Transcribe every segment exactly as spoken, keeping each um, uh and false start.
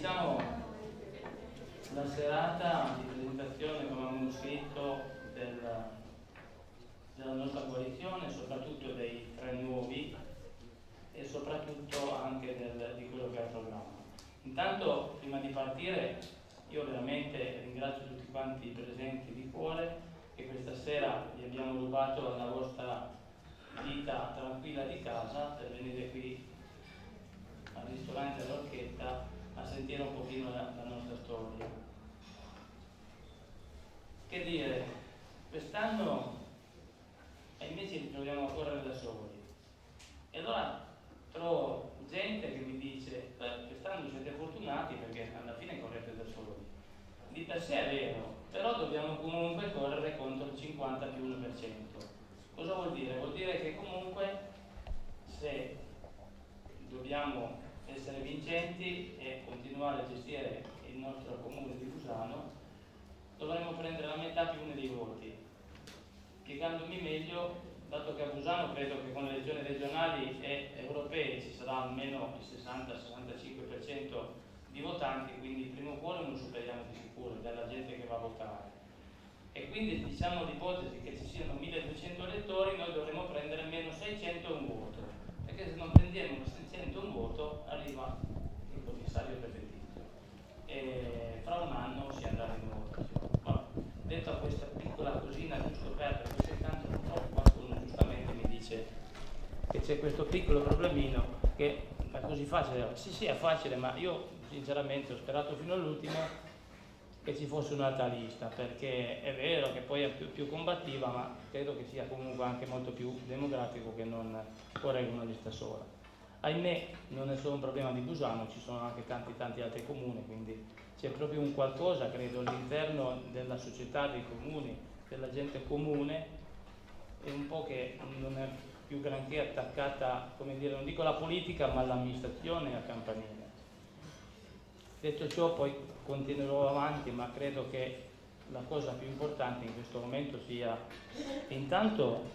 iniziamo la serata di presentazione come manoscritto della, della nostra coalizione, soprattutto dei tre nuovi e soprattutto anche del, di quello che è il programma. Intanto, prima di partire, io veramente ringrazio tutti quanti i presenti di cuore, che questa sera vi abbiamo rubato la vostra vita tranquilla di casa per venire qui al ristorante all'Orchetta a sentire un pochino la, la nostra storia. Che dire, quest'anno ahimè ci ritroviamo a correre da soli, e allora trovo gente che mi dice beh, quest'anno siete fortunati perché alla fine correte da soli. Di per sé è vero, però dobbiamo comunque correre contro il cinquanta più uno per cento. Cosa vuol dire? Vuol dire che comunque se dobbiamo essere vincenti e continuare a gestire il nostro comune di Busano, dovremo prendere la metà più uno dei voti. Spiegandomi meglio, dato che a Busano credo che con le elezioni regionali e europee ci sarà almeno il sessanta sessantacinque per cento di votanti, quindi il primo quorum lo superiamo di sicuro, della gente che va a votare. E quindi diciamo l'ipotesi che ci siano milleduecento elettori, noi dovremo prendere meno seicento e un voto, perché se non prendiamo seicento e un voto arriva il commissario prefettizio e fra un anno si andrà in votazione. Vabbè, detto a questa piccola cosina, giusto per perché tanto purtroppo qualcuno giustamente mi dice che c'è questo piccolo problemino che è così facile. Sì, sì, è facile, ma io sinceramente ho sperato fino all'ultimo che ci fosse un'altra lista, perché è vero che poi è più, più combattiva, ma credo che sia comunque anche molto più democratico che non correre una lista sola. Ahimè non è solo un problema di Busano, ci sono anche tanti tanti altri comuni, quindi c'è proprio un qualcosa, credo, all'interno della società, dei comuni, della gente comune, è un po' che non è più granché attaccata, come dire, non dico alla politica, ma all'amministrazione e al campanile. Detto ciò, poi continuerò avanti, ma credo che la cosa più importante in questo momento sia intanto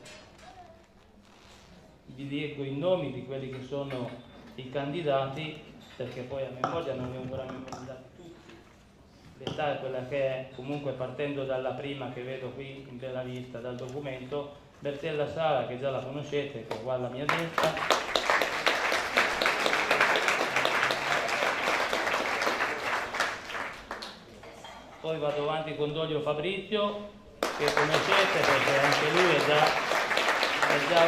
vi leggo i nomi di quelli che sono i candidati, perché poi a memoria non li ho ancora memorizzati tutti. L'età è quella che è, comunque partendo dalla prima che vedo qui della lista, dal documento, Bertella Sara, che già la conoscete, che è qua alla mia destra. Poi vado avanti con Doglio Fabrizio, che conoscete perché anche lui è già, è già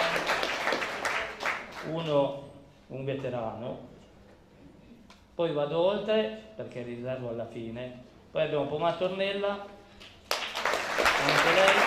uno, un veterano. Poi vado oltre perché riservo alla fine. Poi abbiamo Pomato Ornella, anche lei.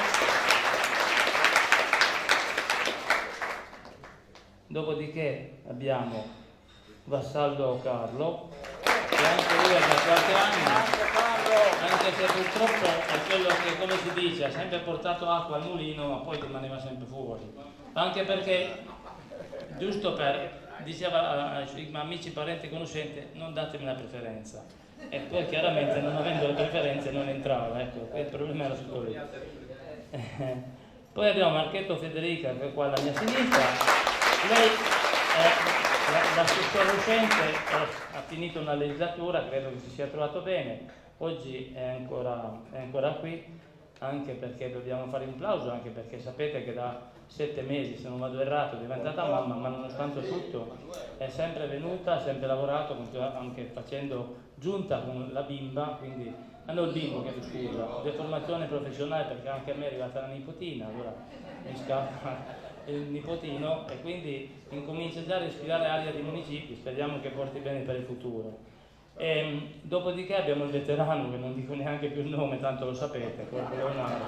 Dopodiché abbiamo Vassallo Carlo, che anche lui ha già qualche anno, anche se purtroppo è quello che, come si dice, ha sempre portato acqua al mulino, ma poi rimaneva sempre fuori. Anche perché, giusto per, diceva ai suoi amici, parenti e conoscenti, non datemi la preferenza. E poi chiaramente non avendo le preferenze non entrava, ecco, il problema era solo lì. Poi abbiamo Marchetto Federica, che è qua alla mia sinistra. Lei è l'assessore uscente, ha finito una legislatura, credo che si sia trovato bene. Oggi è ancora, è ancora qui, anche perché dobbiamo fare un plauso, anche perché sapete che da sette mesi, se non vado errato, è diventata mamma, ma nonostante tutto è sempre venuta, ha sempre lavorato, anche facendo giunta con la bimba, quindi hanno il bimbo, che scusa, deformazione professionale, perché anche a me è arrivata la nipotina, allora mi scappa il nipotino e quindi incomincia già a respirare aria di municipi, speriamo che porti bene per il futuro. E, dopodiché abbiamo il veterano, che non dico neanche più il nome, tanto lo sapete, quello Leonardo.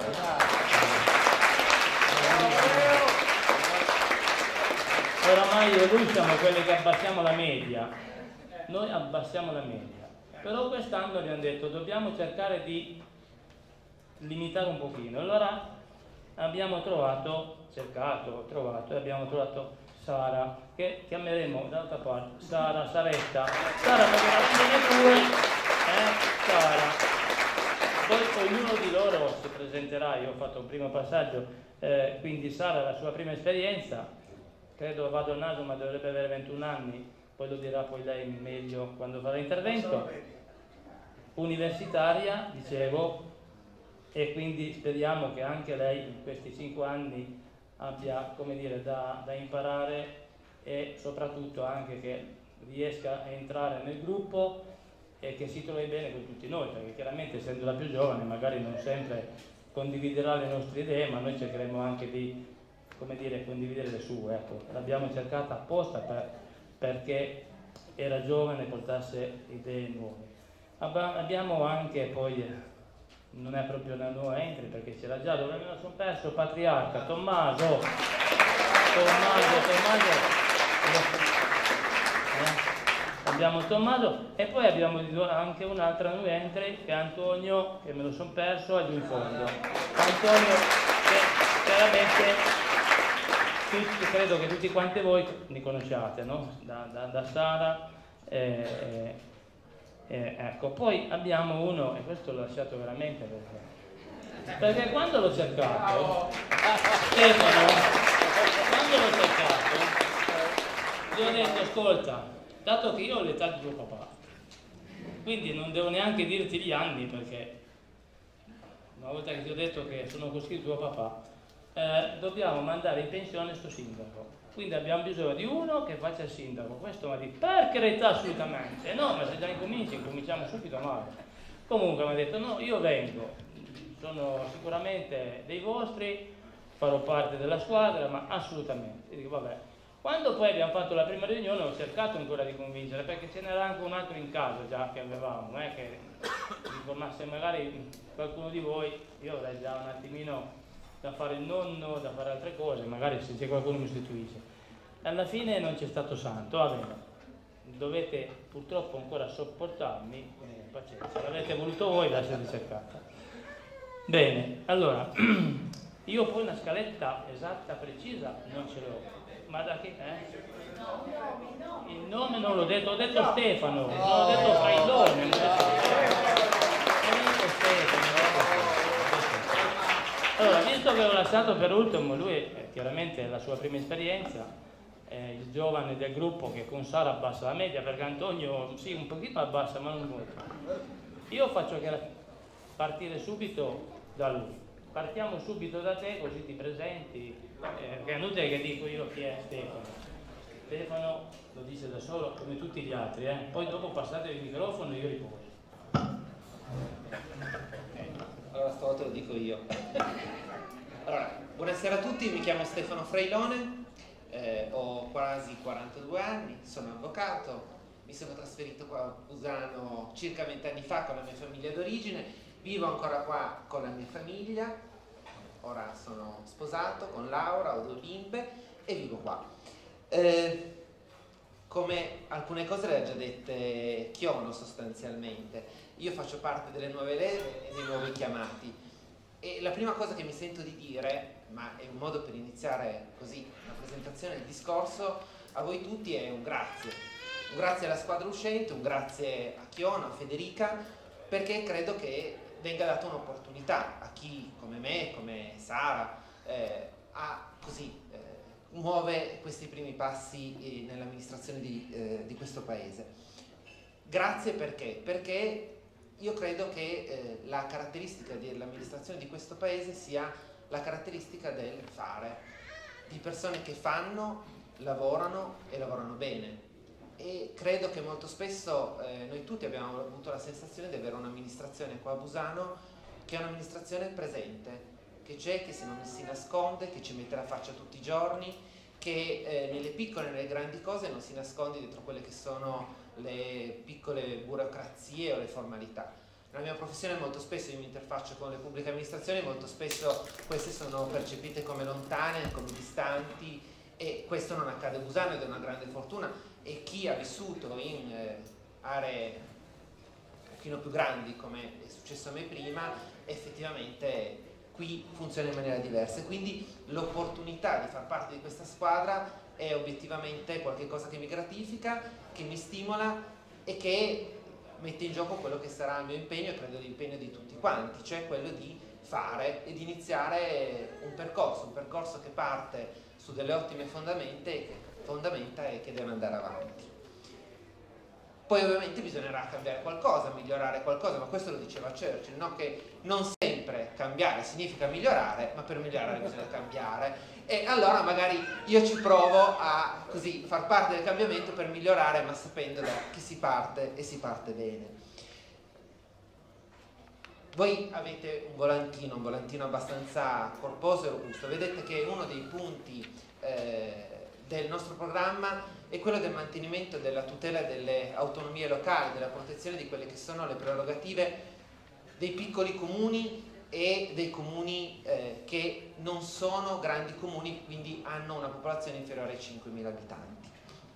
Oramai io e lui siamo quelli che abbassiamo la media, noi abbassiamo la media, però quest'anno abbiamo detto dobbiamo cercare di limitare un pochino, allora abbiamo trovato, cercato, trovato e abbiamo trovato Sara, che chiameremo d'altra parte Sara, Saretta, Sara perché la fine due, eh, Sara. Poi ognuno di loro si presenterà, io ho fatto un primo passaggio, eh, quindi Sara la sua prima esperienza, credo vado al naso ma dovrebbe avere ventuno anni, poi lo dirà poi lei meglio quando farà l'intervento. universitaria, dicevo, e quindi speriamo che anche lei in questi cinque anni abbia, come dire, da, da imparare e soprattutto anche che riesca a entrare nel gruppo e che si trovi bene con tutti noi, perché chiaramente essendo la più giovane magari non sempre condividerà le nostre idee, ma noi cercheremo anche di, come dire, condividere le sue. Ecco, l'abbiamo cercata apposta per, perché era giovane e portasse idee nuove. Abbiamo anche poi, non è proprio una nuova entry perché c'era già, dove me lo sono perso, Patriarca, Tommaso, Tommaso, Tommaso. Eh? Abbiamo Tommaso e poi abbiamo anche un'altra new entry che è Antonio, che me lo sono perso, è giù in fondo. Antonio che chiaramente tutti, credo che tutti quanti voi li conosciate, no? Da, da, da Sara. Eh, eh, ecco, poi abbiamo uno, e questo l'ho lasciato veramente perché, perché quando l'ho cercato, Stefano, quando l'ho cercato, gli ho detto, ascolta, dato che io ho l'età di tuo papà, quindi non devo neanche dirti gli anni, perché una volta che ti ho detto che sono coscritto tuo papà, eh, dobbiamo mandare in pensione sto sindaco, quindi abbiamo bisogno di uno che faccia il sindaco. Questo mi ha detto, per carità, assolutamente, no, ma se già incominci, incominciamo subito male. Comunque mi ha detto, no, io vengo, sono sicuramente dei vostri, farò parte della squadra, ma assolutamente. E dico, vabbè. Quando poi abbiamo fatto la prima riunione ho cercato ancora di convincere, perché ce n'era anche un altro in casa già che avevamo, non è che dico, ma se magari qualcuno di voi, io avrei già un attimino da fare il nonno, da fare altre cose, magari se c'è qualcuno mi sostituisce. Alla fine non c'è stato santo, va bene, dovete purtroppo ancora sopportarmi, eh, pazienza, l'avete voluto voi, la siete cercata. Bene, allora, io poi una scaletta esatta, precisa, non ce l'ho. Ma da che? Eh? Il nome non l'ho detto, ho detto Stefano, non ho detto Frailone, non ho detto Stefano. Allora, visto che ho lasciato per ultimo, lui è chiaramente la sua prima esperienza, è il giovane del gruppo che con Sara abbassa la media, perché Antonio sì, un pochino abbassa, ma non molto. Io faccio che partire subito da lui. Partiamo subito da te, così ti presenti. Eh, che è inutile che dico io chi è Stefano. Stefano lo dice da solo come tutti gli altri, eh. Poi dopo passate il microfono e io riposo. Allora stavolta lo dico io. Allora, buonasera a tutti, mi chiamo Stefano Frailone, eh, ho quasi quarantadue anni, sono avvocato, mi sono trasferito qua a Busano circa vent'anni fa con la mia famiglia d'origine, vivo ancora qua con la mia famiglia. Ora sono sposato con Laura, ho due bimbe e vivo qua. Eh, come alcune cose le ha già dette Chiono sostanzialmente, io faccio parte delle nuove leve e dei nuovi chiamati e la prima cosa che mi sento di dire, ma è un modo per iniziare così la presentazione del discorso a voi tutti, è un grazie. Un grazie alla squadra uscente, un grazie a Chiono, a Federica, perché credo che venga data un'opportunità a chi come me, come Sara, eh, ha così eh, muove questi primi passi eh, nell'amministrazione di, eh, di questo paese. Grazie perché? Perché io credo che eh, la caratteristica dell'amministrazione di questo paese sia la caratteristica del fare, di persone che fanno, lavorano e lavorano bene. E credo che molto spesso eh, noi tutti abbiamo avuto la sensazione di avere un'amministrazione qua a Busano che è un'amministrazione presente, che c'è, che non si nasconde, che ci mette la faccia tutti i giorni, che eh, nelle piccole e nelle grandi cose non si nasconde dietro quelle che sono le piccole burocrazie o le formalità. Nella mia professione molto spesso io mi interfaccio con le pubbliche amministrazioni, molto spesso queste sono percepite come lontane, come distanti, e questo non accade a Busano ed è una grande fortuna. E chi ha vissuto in eh, aree un pochino più grandi, come è successo a me prima, effettivamente qui funziona in maniera diversa. Quindi l'opportunità di far parte di questa squadra è obiettivamente qualcosa che mi gratifica, che mi stimola e che mette in gioco quello che sarà il mio impegno, e credo l'impegno di tutti quanti, cioè quello di fare e di iniziare un percorso, un percorso che parte su delle ottime fondamenta e che, fondamenta e che deve andare avanti. Poi ovviamente bisognerà cambiare qualcosa, migliorare qualcosa, ma questo lo diceva Churchill, no? Che non sempre cambiare significa migliorare, ma per migliorare bisogna cambiare. E allora magari io ci provo a così far parte del cambiamento per migliorare, ma sapendo da che si parte e si parte bene. Voi avete un volantino, un volantino abbastanza corposo e robusto. Vedete che uno dei punti eh, del nostro programma è quello del mantenimento della tutela delle autonomie locali, della protezione di quelle che sono le prerogative dei piccoli comuni e dei comuni eh, che non sono grandi comuni, quindi hanno una popolazione inferiore ai cinquemila abitanti.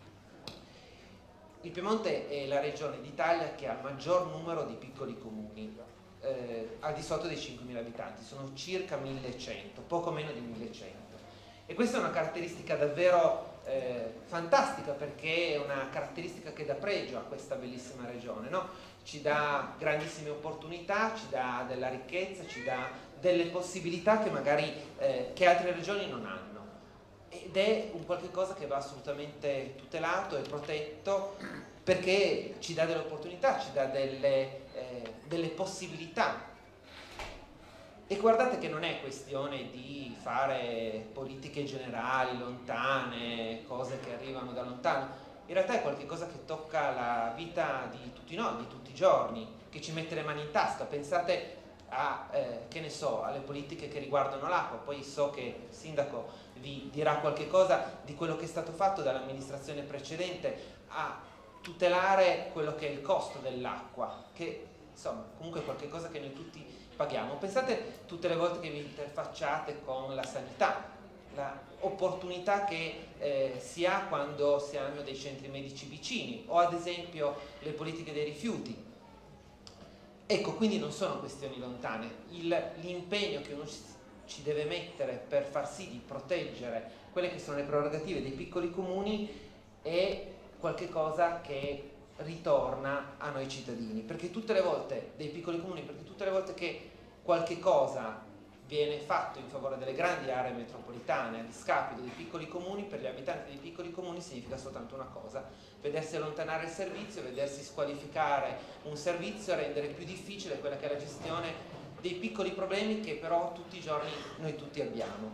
Il Piemonte è la regione d'Italia che ha il maggior numero di piccoli comuni, eh, al di sotto dei cinquemila abitanti, sono circa millecento, poco meno di millecento. E questa è una caratteristica davvero eh, fantastica, perché è una caratteristica che dà pregio a questa bellissima regione, no? Ci dà grandissime opportunità, ci dà della ricchezza, ci dà delle possibilità che magari eh, che altre regioni non hanno. Ed è un qualche cosa che va assolutamente tutelato e protetto, perché ci dà delle opportunità, ci dà delle, eh, delle possibilità. E guardate che non è questione di fare politiche generali, lontane, cose che arrivano da lontano. In realtà è qualcosa che tocca la vita di tutti noi, di tutti i giorni, che ci mette le mani in tasca. Pensate a, eh, che ne so, alle politiche che riguardano l'acqua. Poi so che il sindaco vi dirà qualche cosa di quello che è stato fatto dall'amministrazione precedente a tutelare quello che è il costo dell'acqua, che insomma comunque è qualcosa che noi tutti paghiamo. Pensate tutte le volte che vi interfacciate con la sanità, l'opportunità che eh, si ha quando si hanno dei centri medici vicini, o ad esempio le politiche dei rifiuti. Ecco, quindi non sono questioni lontane. L'impegno che uno ci deve mettere per far sì di proteggere quelle che sono le prerogative dei piccoli comuni è qualche cosa che ritorna a noi cittadini, perché tutte le volte dei piccoli comuni, perché tutte le volte che qualche cosa viene fatto in favore delle grandi aree metropolitane a discapito dei piccoli comuni, per gli abitanti dei piccoli comuni significa soltanto una cosa: vedersi allontanare il servizio, vedersi squalificare un servizio, rendere più difficile quella che è la gestione dei piccoli problemi che però tutti i giorni noi tutti abbiamo.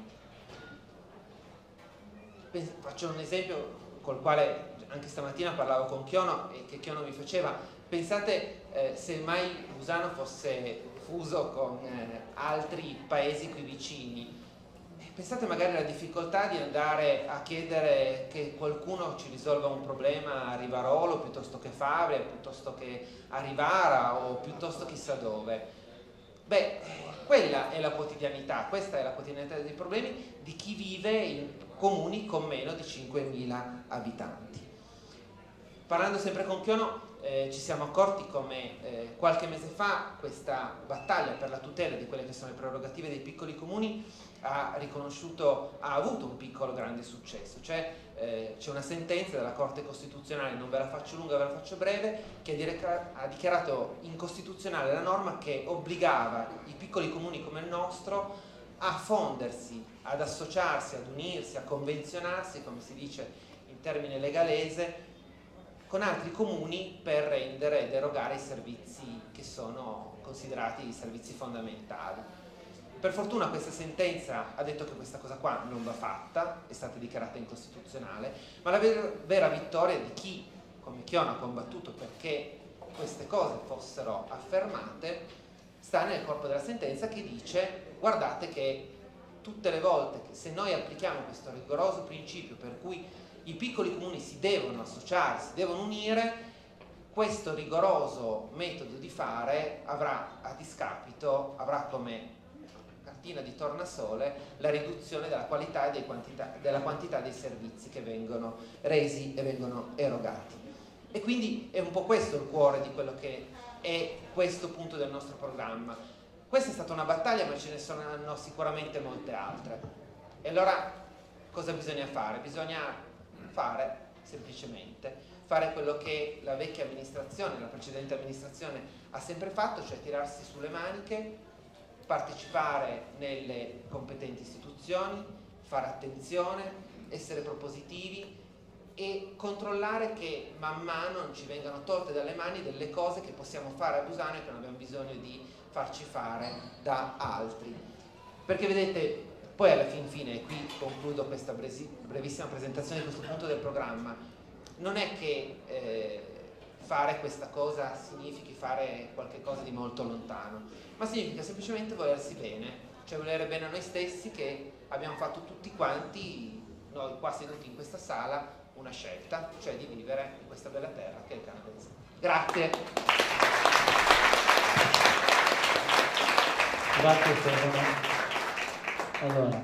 Faccio un esempio col quale anche stamattina parlavo con Chiono e che Chiono mi faceva. Pensate eh, se mai Busano fosse fuso con eh, altri paesi qui vicini, pensate magari alla difficoltà di andare a chiedere che qualcuno ci risolva un problema a Rivarolo piuttosto che Favre, piuttosto che a Rivara o piuttosto chissà dove. Beh, quella è la quotidianità, questa è la quotidianità dei problemi di chi vive in comuni con meno di cinquemila abitanti. Parlando sempre con Chiono, eh, ci siamo accorti come eh, qualche mese fa questa battaglia per la tutela di quelle che sono le prerogative dei piccoli comuni ha riconosciuto, ha avuto un piccolo grande successo. Cioè eh, c'è una sentenza della Corte Costituzionale, non ve la faccio lunga, ve la faccio breve, che ha dichiarato incostituzionale la norma che obbligava i piccoli comuni come il nostro a fondersi, ad associarsi, ad unirsi, a convenzionarsi, come si dice in termine legalese, con altri comuni per rendere ed erogare i servizi che sono considerati i servizi fondamentali. Per fortuna questa sentenza ha detto che questa cosa qua non va fatta, è stata dichiarata incostituzionale, ma la vera, vera vittoria di chi, come Chiono, ha combattuto perché queste cose fossero affermate sta nel corpo della sentenza, che dice: guardate che tutte le volte che, se noi applichiamo questo rigoroso principio per cui i piccoli comuni si devono associare, si devono unire, questo rigoroso metodo di fare avrà a discapito, avrà come cartina di tornasole la riduzione della qualità e dei quantità, della quantità dei servizi che vengono resi e vengono erogati. E quindi è un po' questo il cuore di quello che è questo punto del nostro programma. Questa è stata una battaglia, ma ce ne sono sicuramente molte altre. E allora cosa bisogna fare? Bisogna fare semplicemente fare quello che la vecchia amministrazione, la precedente amministrazione ha sempre fatto, cioè tirarsi sulle maniche, partecipare nelle competenti istituzioni, fare attenzione, essere propositivi, e controllare che man mano non ci vengano tolte dalle mani delle cose che possiamo fare a Busano e che non abbiamo bisogno di farci fare da altri. Perché vedete, poi alla fin fine, e qui concludo questa brevissima presentazione di questo punto del programma, non è che eh, fare questa cosa significhi fare qualche cosa di molto lontano, ma significa semplicemente volersi bene, cioè volere bene a noi stessi, che abbiamo fatto tutti quanti, noi qua seduti in questa sala, una scelta, cioè di vivere in questa bella terra che è il Canavese. Grazie. Grazie Stefano. Allora,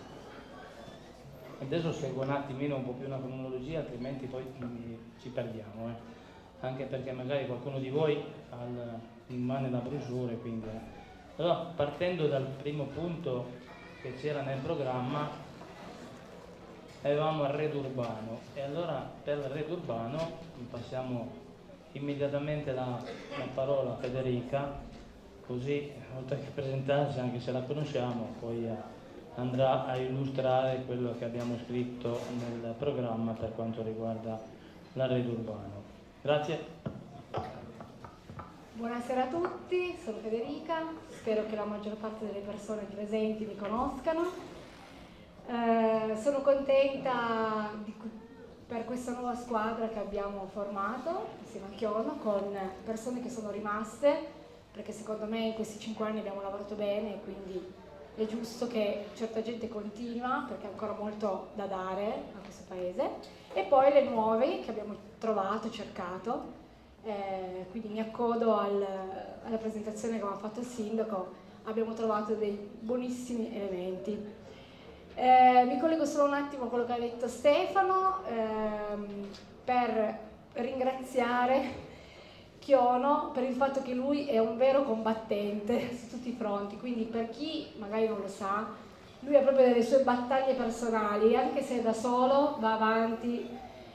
adesso seguo un attimino un po' più una cronologia, altrimenti poi ci perdiamo, eh. Anche perché magari qualcuno di voi ha in mano la brochure, quindi. Allora, partendo dal primo punto che c'era nel programma, avevamo il Red Urbano, e allora per il Red Urbano passiamo immediatamente la, la parola a Federica, così oltre che presentarsi, anche se la conosciamo, poi andrà a illustrare quello che abbiamo scritto nel programma per quanto riguarda la Red Urbano. Grazie. Buonasera a tutti, sono Federica, spero che la maggior parte delle persone presenti mi conoscano. Eh, sono contenta di, per questa nuova squadra che abbiamo formato insieme a Chiono, con persone che sono rimaste, perché secondo me in questi cinque anni abbiamo lavorato bene e quindi è giusto che certa gente continua, perché ha ancora molto da dare a questo paese, e poi le nuove che abbiamo trovato, cercato, eh, quindi mi accodo al, alla presentazione che aveva fatto il sindaco, abbiamo trovato dei buonissimi elementi. Eh, mi collego solo un attimo a quello che ha detto Stefano, ehm, per ringraziare Chiono per il fatto che lui è un vero combattente su tutti i fronti, quindi per chi magari non lo sa, lui ha proprio delle sue battaglie personali, anche se da solo va avanti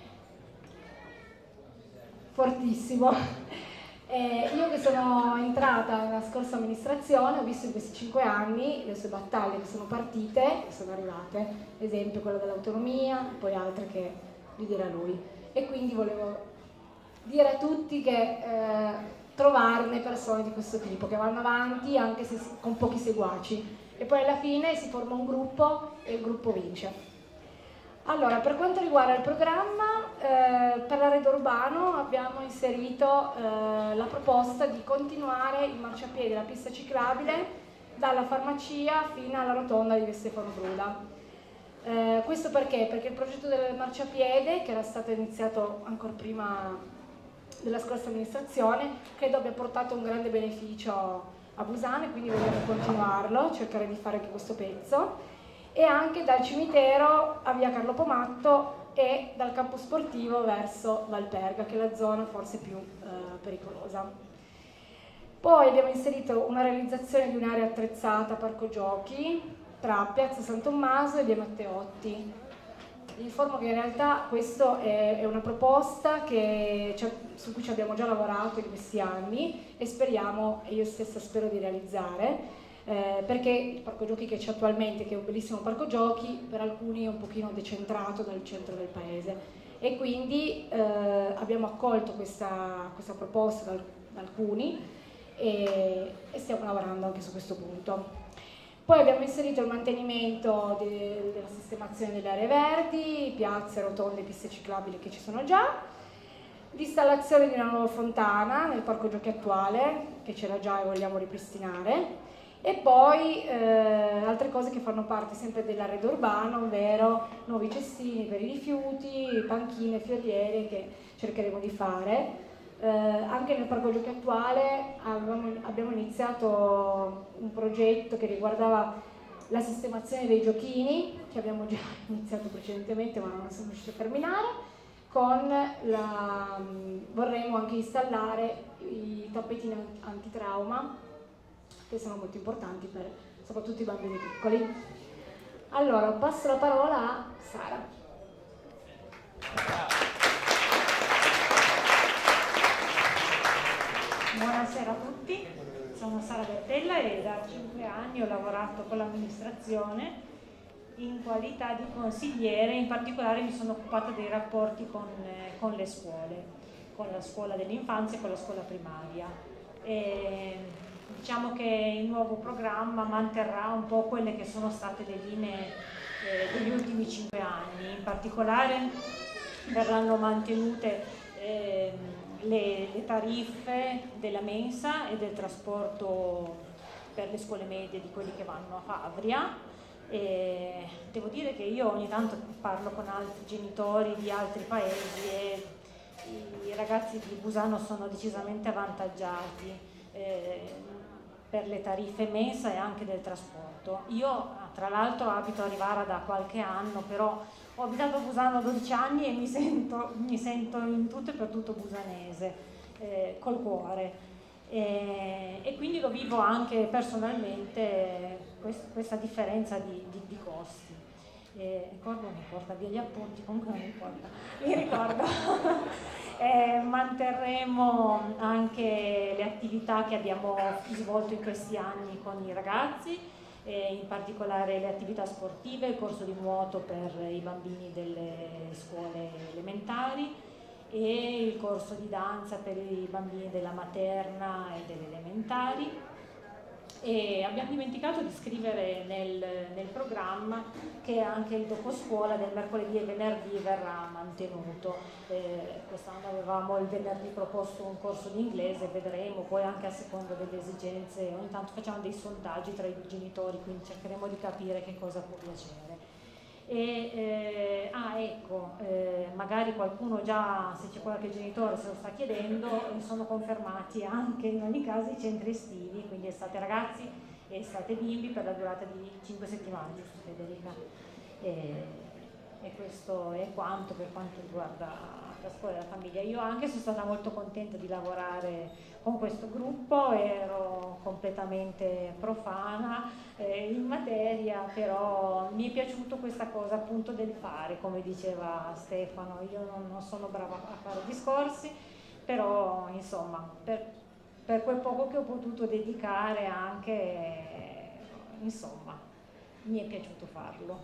fortissimo. Eh, io che sono entrata nella scorsa amministrazione ho visto in questi cinque anni le sue battaglie che sono partite e sono arrivate, ad esempio quella dell'autonomia, poi altre che vi dirà lui, e quindi volevo dire a tutti che eh, trovarne persone di questo tipo che vanno avanti anche se con pochi seguaci, e poi alla fine si forma un gruppo e il gruppo vince. Allora, per quanto riguarda il programma, eh, per la Red Urbano abbiamo inserito eh, la proposta di continuare il marciapiede, la pista ciclabile, dalla farmacia fino alla rotonda di Via Stefano Bruda. Eh, questo perché? Perché il progetto del marciapiede, che era stato iniziato ancora prima della scorsa amministrazione, credo abbia portato un grande beneficio a Busano, e quindi vogliamo continuarlo, cercare di fare anche questo pezzo, e anche dal cimitero a via Carlo Pomatto e dal campo sportivo verso Valperga, che è la zona forse più eh, pericolosa. Poi abbiamo inserito una realizzazione di un'area attrezzata parco giochi tra Piazza San Tommaso e via Matteotti. Vi informo che in realtà questa è, è una proposta che, cioè, su cui ci abbiamo già lavorato in questi anni e speriamo, e io stessa spero di realizzare, Eh, perché il parco giochi che c'è attualmente, che è un bellissimo parco giochi, per alcuni è un pochino decentrato dal centro del paese, e quindi eh, abbiamo accolto questa, questa proposta da, da alcuni e, e stiamo lavorando anche su questo punto. Poi abbiamo inserito il mantenimento de, della sistemazione delle aree verdi, piazze, rotonde, piste ciclabili che ci sono già, l'installazione di una nuova fontana nel parco giochi attuale, che c'era già e vogliamo ripristinare, e poi eh, altre cose che fanno parte sempre della Red Urbano, ovvero nuovi cestini per i rifiuti, panchine, fioriere che cercheremo di fare. Eh, anche nel parco giochi attuale abbiamo, abbiamo iniziato un progetto che riguardava la sistemazione dei giochini, che abbiamo già iniziato precedentemente ma non siamo riusciti a terminare, con la, vorremmo anche installare i tappetini antitrauma, che sono molto importanti per soprattutto i bambini piccoli. Allora, passo la parola a Sara. Buonasera a tutti, sono Sara Bertella e da cinque anni ho lavorato con l'amministrazione in qualità di consigliere, in particolare mi sono occupata dei rapporti con, eh, con le scuole, con la scuola dell'infanzia e con la scuola primaria. E diciamo che il nuovo programma manterrà un po' quelle che sono state le linee eh, degli ultimi cinque anni, in particolare verranno mantenute eh, le, le tariffe della mensa e del trasporto per le scuole medie di quelli che vanno a Favria. E devo dire che io ogni tanto parlo con altri genitori di altri paesi e i ragazzi di Busano sono decisamente avvantaggiati eh, per le tariffe mensa e anche del trasporto. Io tra l'altro abito a Rivara da qualche anno, però ho abitato a Busano dodici anni e mi sento, mi sento in tutto e per tutto busanese, eh, col cuore. E, e quindi lo vivo anche personalmente quest, questa differenza di, di, di costi. E, ricordo mi porta via gli appunti, comunque non importa, mi ricordo. E manterremo anche le attività che abbiamo svolto in questi anni con i ragazzi, e in particolare le attività sportive, il corso di nuoto per i bambini delle scuole elementari e il corso di danza per i bambini della materna e delle elementari. E abbiamo dimenticato di scrivere nel, nel programma che anche il doposcuola del mercoledì e venerdì verrà mantenuto. Eh, quest'anno avevamo il venerdì proposto un corso di inglese, vedremo, poi anche a seconda delle esigenze, ogni tanto facciamo dei sondaggi tra i genitori, quindi cercheremo di capire che cosa può piacere. E, eh, ah ecco, eh, magari qualcuno già, se c'è qualche genitore se lo sta chiedendo, eh, sono confermati anche in ogni caso i centri estivi, quindi estate ragazzi e estate bimbi per la durata di cinque settimane, giusto Federica? E, e questo è quanto per quanto riguarda la scuola della famiglia. Io anche sono stata molto contenta di lavorare con questo gruppo, ero completamente profana eh, in materia, però mi è piaciuto questa cosa appunto del fare, come diceva Stefano. Io non, non sono brava a fare discorsi, però insomma per, per quel poco che ho potuto dedicare anche, eh, insomma, mi è piaciuto farlo.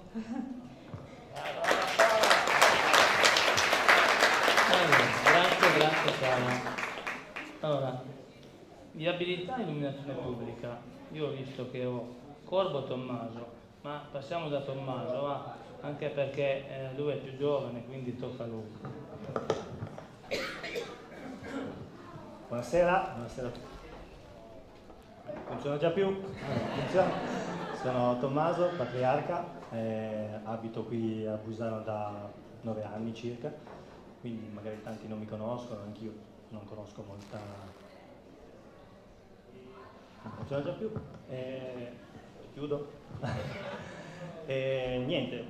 Allora, grazie, grazie Sara. Allora, viabilità e illuminazione pubblica. Io ho visto che ho Corbo Tommaso, ma passiamo da Tommaso, va? Anche perché eh, lui è più giovane, quindi tocca a lui. Buonasera, buonasera a tutti. Funziona già più? Allora, funziona. Sono Tommaso, patriarca, eh, abito qui a Busano da nove anni circa, quindi magari tanti non mi conoscono, anch'io non conosco molta. Non funziona già più. Eh, chiudo. E niente.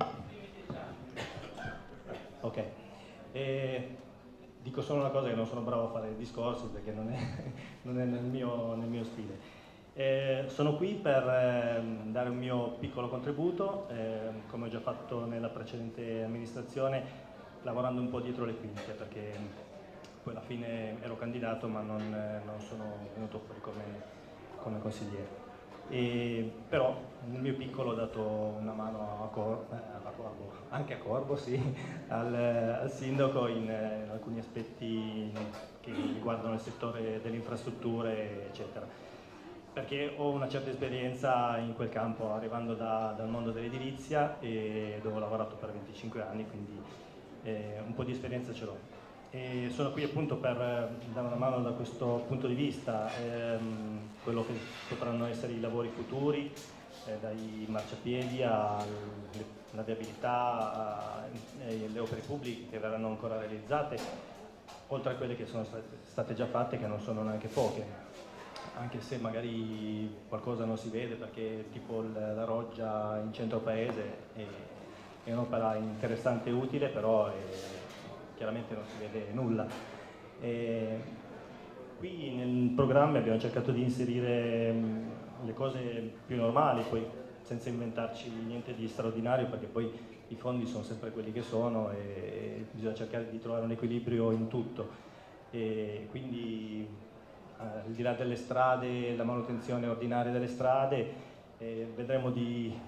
Ok. E dico solo una cosa, che non sono bravo a fare discorsi perché non è, non è nel, mio, nel mio stile. Eh, sono qui per eh, dare un mio piccolo contributo, eh, come ho già fatto nella precedente amministrazione, lavorando un po' dietro le quinte, perché poi alla fine ero candidato ma non, eh, non sono venuto fuori come, come consigliere. E, però nel mio piccolo ho dato una mano a Cor- eh, a Corbo, anche a Corbo, sì, al, al sindaco in, in alcuni aspetti che riguardano il settore delle infrastrutture, eccetera. Perché ho una certa esperienza in quel campo, arrivando da, dal mondo dell'edilizia, e dove ho lavorato per venticinque anni, quindi eh, un po' di esperienza ce l'ho. E sono qui appunto per dare una mano da questo punto di vista, ehm, quello che potranno essere i lavori futuri, eh, dai marciapiedi alla viabilità, alle opere pubbliche che verranno ancora realizzate, oltre a quelle che sono state già fatte, che non sono neanche poche. Anche se magari qualcosa non si vede, perché tipo la Roggia in centro paese è, è un'opera interessante e utile, però è, chiaramente non si vede nulla. E qui nel programma abbiamo cercato di inserire le cose più normali, poi senza inventarci niente di straordinario, perché poi i fondi sono sempre quelli che sono e bisogna cercare di trovare un equilibrio in tutto. E quindi al di là delle strade, la manutenzione ordinaria delle strade, eh, vedremo di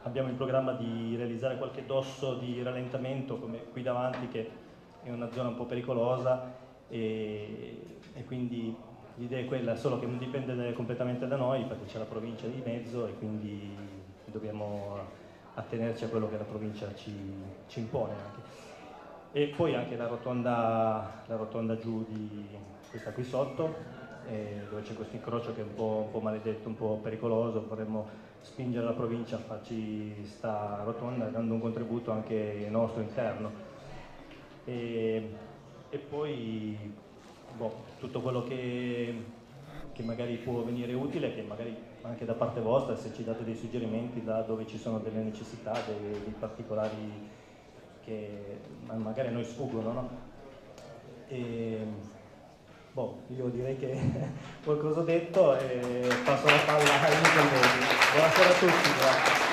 abbiamo in programma di realizzare qualche dosso di rallentamento come qui davanti, che è una zona un po' pericolosa, e, e quindi l'idea è quella, solo che non dipende completamente da noi perché c'è la provincia di mezzo e quindi dobbiamo attenerci a quello che la provincia ci, ci impone anche. E poi anche la rotonda, la rotonda giù di questa qui sotto, eh, dove c'è questo incrocio che è un po', un po' maledetto, un po' pericoloso. Vorremmo spingere la provincia a farci sta rotonda dando un contributo anche nostro interno. E, e poi boh, tutto quello che, che magari può venire utile, che magari anche da parte vostra, se ci date dei suggerimenti da dove ci sono delle necessità, dei, dei particolari che magari a noi sfuggono, no? E, boh, io direi che qualcosa ho detto e passo la palla ai miei colleghi. Buonasera a tutti, grazie.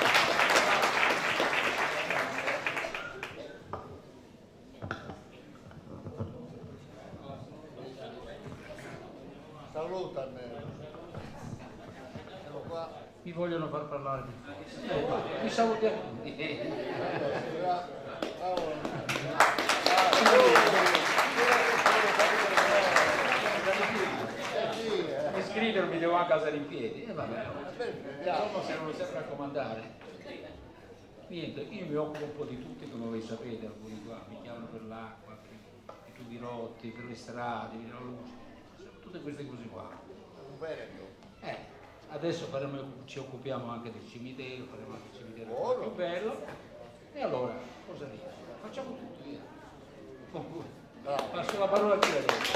Salutami. Siamo qua. Mi vogliono far parlare di forza. Mi salutiamo. Iscrivermi devo anche alzare in piedi. E vabbè, insomma, se non sempre a comandare. Niente, io mi occupo un po' di tutti, come voi sapete, alcuni qua mi chiamano per l'acqua, per i tubi rotti, per le strade, per la luce, tutte queste cose qua. Eh, adesso faremo, ci occupiamo anche del cimitero, faremo anche il cimitero oh, più bello. E allora, cosa dire? Facciamo tutto, via. Bravo. Passo la parola a chi adesso.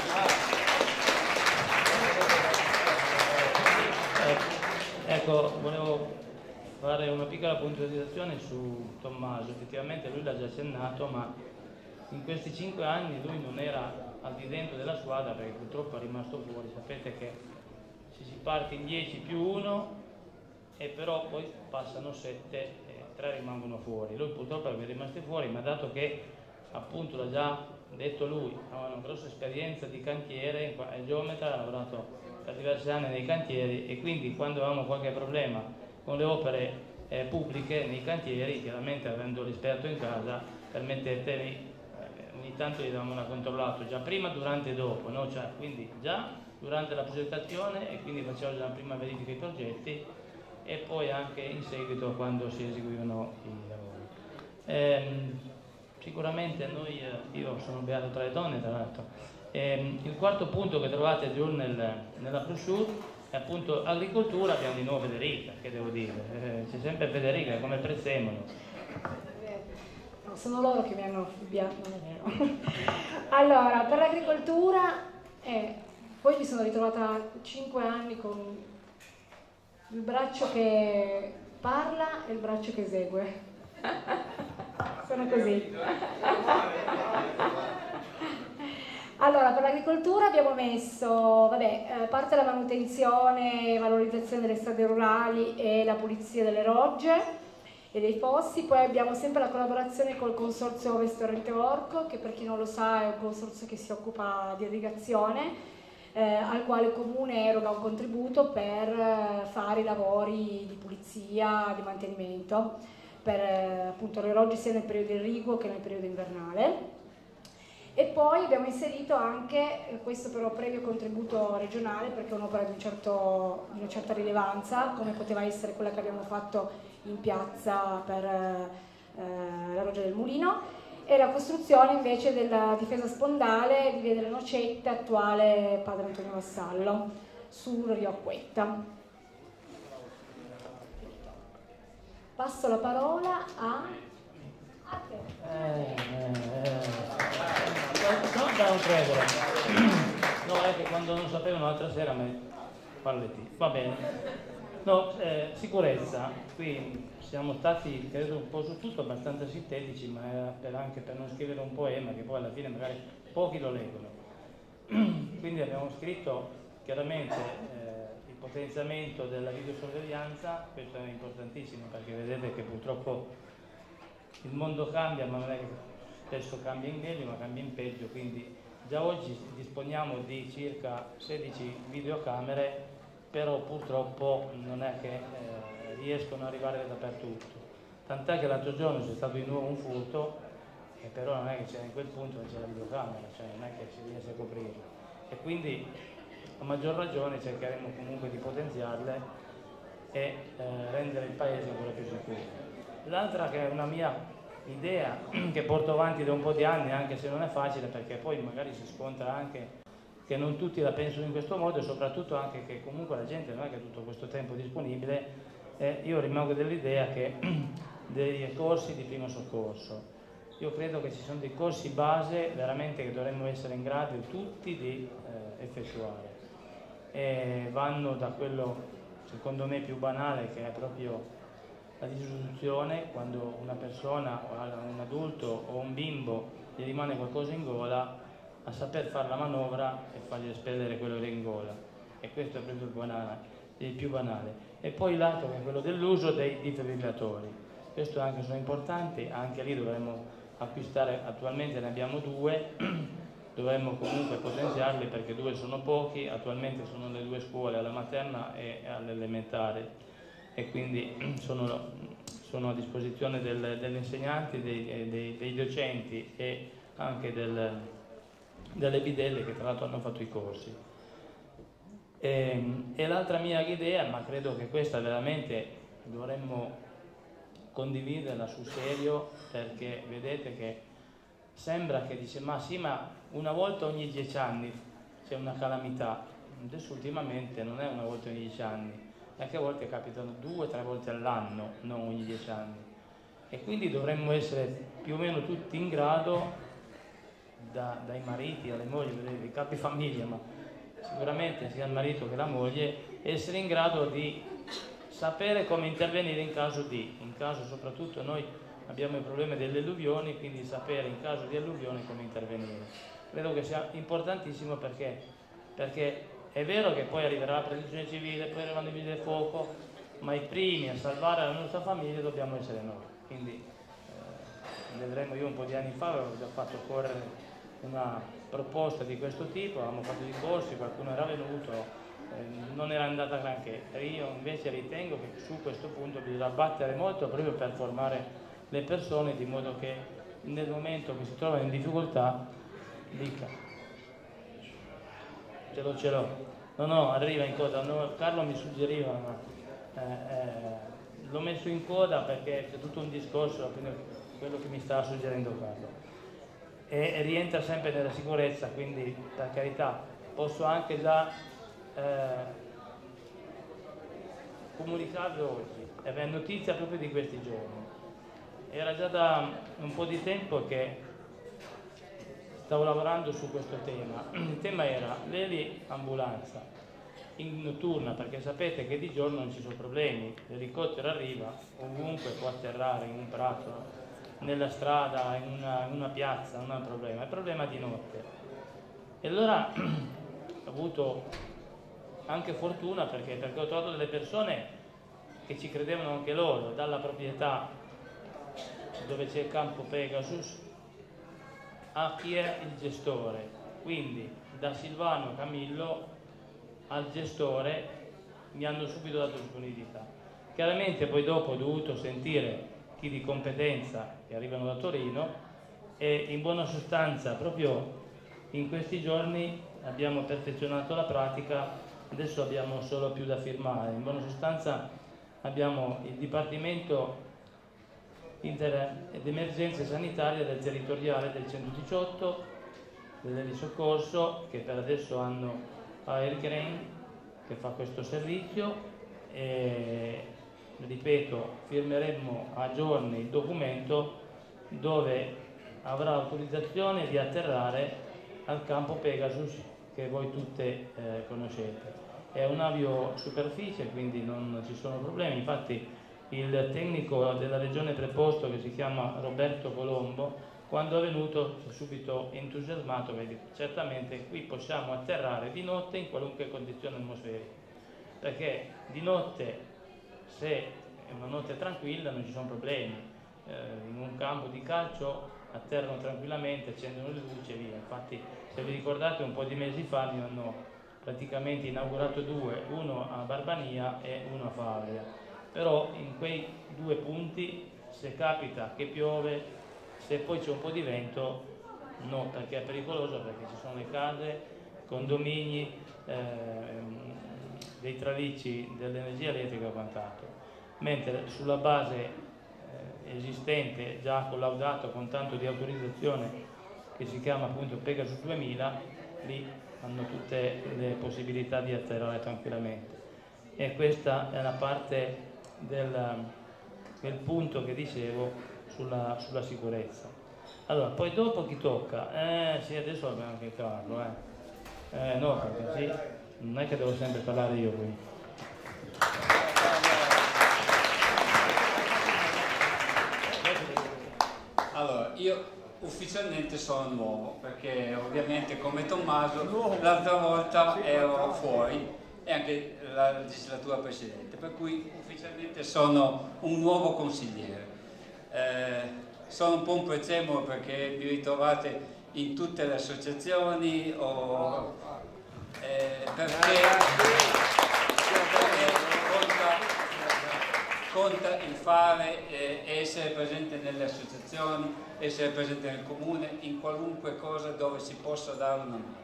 Eh, ecco, volevo fare una piccola puntualizzazione su Tommaso. Effettivamente lui l'ha già accennato, ma in questi cinque anni lui non era al di dentro della squadra perché purtroppo è rimasto fuori. Sapete che si parte in dieci più uno e però poi passano sette e tre rimangono fuori. Lui purtroppo è rimasto fuori, ma dato che appunto l'ha già detto lui, ha una grossa esperienza di cantiere, è geometra, ha lavorato per diversi anni nei cantieri e quindi quando avevamo qualche problema con le opere eh, pubbliche nei cantieri, chiaramente avendo l'esperto in casa, permettetemi, eh, ogni tanto gli davamo una controllata già prima, durante e dopo, no? Cioè, quindi già durante la presentazione e quindi facevo già la prima verifica dei progetti e poi anche in seguito quando si eseguivano i lavori. Ehm, sicuramente noi, eh, io sono beato tra le donne tra l'altro, ehm, il quarto punto che trovate giù nel, nella brochure è appunto agricoltura. Abbiamo di nuovo Federica, che devo dire, eh, c'è sempre Federica come Prezzemolo. No, sono loro che mi hanno affibbiato, non è vero. Allora, per l'agricoltura eh, poi mi sono ritrovata cinque anni con il braccio che parla e il braccio che esegue. Sono così. Allora, per l'agricoltura abbiamo messo, vabbè, a parte la manutenzione e valorizzazione delle strade rurali e la pulizia delle rogge e dei fossi, poi abbiamo sempre la collaborazione col Consorzio Ovest Torrente Orco, che per chi non lo sa è un consorzio che si occupa di irrigazione, Eh, al quale il comune eroga un contributo per eh, fare i lavori di pulizia, di mantenimento per eh, appunto le rogge sia nel periodo irriguo che nel periodo invernale. E poi abbiamo inserito anche, eh, questo però previo contributo regionale perché è un'opera di, un certo, di una certa rilevanza, come poteva essere quella che abbiamo fatto in piazza per eh, la Roggia del Mulino, e la costruzione invece della difesa spondale di Via della Nocetta, attuale Padre Antonio Vassallo, sul Rio Acquetta. Passo la parola a, a te. Eh, eh, eh. No, no, non credo. No, è che quando non sapevano l'altra sera me parli te. Va bene. No, eh, sicurezza. Qui siamo stati, credo, un po' su tutto abbastanza sintetici, ma era per anche per non scrivere un poema che poi alla fine magari pochi lo leggono. Quindi abbiamo scritto chiaramente eh, il potenziamento della videosorveglianza. Questo è importantissimo perché vedete che purtroppo il mondo cambia, ma non è che spesso cambia in meglio, ma cambia in peggio. Quindi già oggi disponiamo di circa sedici videocamere, però purtroppo non è che eh, riescono ad arrivare dappertutto. tant'è che l'altro giorno c'è stato di nuovo un furto, e però non è che c'era in quel punto, non c'è la videocamera, cioè non è che si riesce a coprirla, e quindi a maggior ragione cercheremo comunque di potenziarle e eh, rendere il paese ancora più sicuro. L'altra, che è una mia idea che porto avanti da un po' di anni, anche se non è facile, perché poi magari si scontra anche che non tutti la pensano in questo modo, e soprattutto anche che comunque la gente non è che ha tutto questo tempo disponibile, eh, io rimango dell'idea che dei corsi di primo soccorso, io credo che ci sono dei corsi base veramente che dovremmo essere in grado tutti di eh, effettuare, e vanno da quello secondo me più banale, che è proprio la dissoluzione, quando una persona, un adulto o un bimbo gli rimane qualcosa in gola, a saper fare la manovra e fargli espellere quello che è in gola, e questo è proprio il, banale, il più banale. E poi l'altro, che è quello dell'uso dei defibrillatori, questo anche sono importanti, anche lì dovremmo acquistare, attualmente ne abbiamo due, dovremmo comunque potenziarli perché due sono pochi, attualmente sono nelle due scuole, alla materna e all'elementare, e quindi sono, sono a disposizione del, degli insegnanti, dei, dei, dei docenti e anche del, delle bidelle, che tra l'altro hanno fatto i corsi. E, e l'altra mia idea, ma credo che questa veramente dovremmo condividerla sul serio, perché vedete che sembra che dice ma sì, ma una volta ogni dieci anni c'è una calamità, adesso ultimamente non è una volta ogni dieci anni, è che a volte capitano due o tre volte all'anno, non ogni dieci anni, e quindi dovremmo essere più o meno tutti in grado, da, dai mariti alle mogli, dai capi famiglia, ma sicuramente sia il marito che la moglie, essere in grado di sapere come intervenire in caso di, in caso soprattutto noi abbiamo il problema delle alluvioni, quindi sapere in caso di alluvione come intervenire. Credo che sia importantissimo, perché, perché è vero che poi arriverà la protezione civile, poi arriveranno i vigili del fuoco, ma i primi a salvare la nostra famiglia dobbiamo essere noi. Quindi eh, vedremo, io un po' di anni fa avevo già fatto correre una proposta di questo tipo, avevamo fatto dei corsi, qualcuno era venuto, eh, non era andata granché. Io invece ritengo che su questo punto bisogna battere molto proprio per formare le persone, di modo che nel momento che si trovano in difficoltà dica ce l'ho, ce l'ho, no no, arriva in coda, no, Carlo mi suggeriva, ma eh, eh, l'ho messo in coda perché c'è tutto un discorso, quello che mi stava suggerendo Carlo, e, e rientra sempre nella sicurezza, quindi per carità posso anche già eh, comunicarlo oggi, è notizia proprio di questi giorni. Era già da un po' di tempo che stavo lavorando su questo tema. Il tema era l'eli ambulanza in notturna, perché sapete che di giorno non ci sono problemi, l'elicottero arriva ovunque, può atterrare in un prato, nella strada, in una, in una piazza, non è un problema, è un problema di notte. E allora ho avuto anche fortuna, perché, perché ho trovato delle persone che ci credevano anche loro, dalla proprietà dove c'è il campo Pegasus a chi è il gestore, quindi da Silvano Camillo al gestore mi hanno subito dato disponibilità. Chiaramente poi dopo ho dovuto sentire chi di competenza che arrivano da Torino, e in buona sostanza proprio in questi giorni abbiamo perfezionato la pratica, adesso abbiamo solo più da firmare. In buona sostanza abbiamo il Dipartimento Inter ed Emergenze Sanitarie del territoriale del centodiciotto, del soccorso, che per adesso hanno Air Crane che fa questo servizio, e ripeto, firmeremo a giorni il documento dove avrà autorizzazione di atterrare al campo Pegasus, che voi tutte eh, conoscete. È un avio superficie, quindi non ci sono problemi. Infatti il tecnico della regione preposto, che si chiama Roberto Colombo, quando è venuto si è subito entusiasmato, perché certamente qui possiamo atterrare di notte in qualunque condizione atmosferica, perché di notte, se è una notte tranquilla, non ci sono problemi. Eh, in un campo di calcio atterrano tranquillamente, accendono le luci e via. Infatti, se vi ricordate, un po' di mesi fa ne hanno praticamente inaugurato due, uno a Barbania e uno a Favia. Però in quei due punti se capita che piove, se poi c'è un po' di vento, no, perché è pericoloso, perché ci sono le case, condomini, ehm, dei tralicci dell'energia elettrica e quant'altro. Mentre sulla base eh, esistente, già collaudato con tanto di autorizzazione, che si chiama appunto Pegasus duemila, lì hanno tutte le possibilità di atterrare tranquillamente. E questa è la parte del, del punto che dicevo sulla, sulla sicurezza. Allora, poi dopo chi tocca? Eh sì, adesso abbiamo anche Carlo, eh. eh no, perché sì, non è che devo sempre parlare io qui. Allora, io ufficialmente sono nuovo, perché ovviamente come Tommaso l'altra volta ero fuori e anche la legislatura precedente, per cui ufficialmente sono un nuovo consigliere. Eh, sono un po' un prezzemolo perché vi ritrovate in tutte le associazioni o, eh, perché, perché conta, conta il fare, eh, essere presente nelle associazioni, essere presente nel comune, in qualunque cosa dove si possa dare una mano.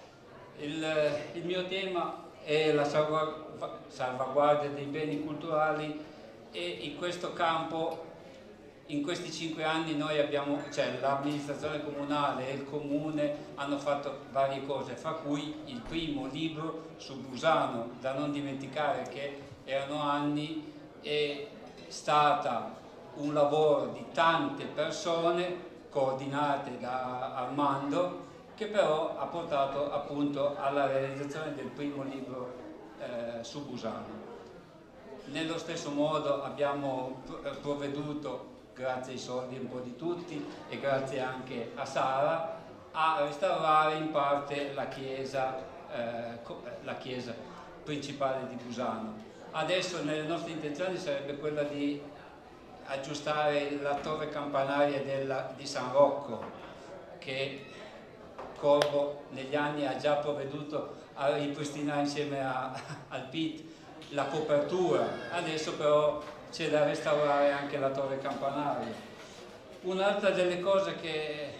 Il, il mio tema è la salvaguardia dei beni culturali e in questo campo, in questi cinque anni noi abbiamo, cioè l'amministrazione comunale e il comune hanno fatto varie cose, fra cui il primo libro su Busano, da non dimenticare che erano anni, è stata un lavoro di tante persone coordinate da Armando, che però ha portato appunto alla realizzazione del primo libro eh, su Busano. Nello stesso modo abbiamo provveduto, grazie ai soldi un po' di tutti e grazie anche a Sara, a restaurare in parte la chiesa, eh, la chiesa principale di Busano. Adesso nelle nostre intenzioni sarebbe quella di aggiustare la torre campanaria della, di San Rocco, che Corvo negli anni ha già provveduto a ripristinare insieme a, al P I T la copertura. Adesso però c'è da restaurare anche la torre campanaria. Un'altra delle cose che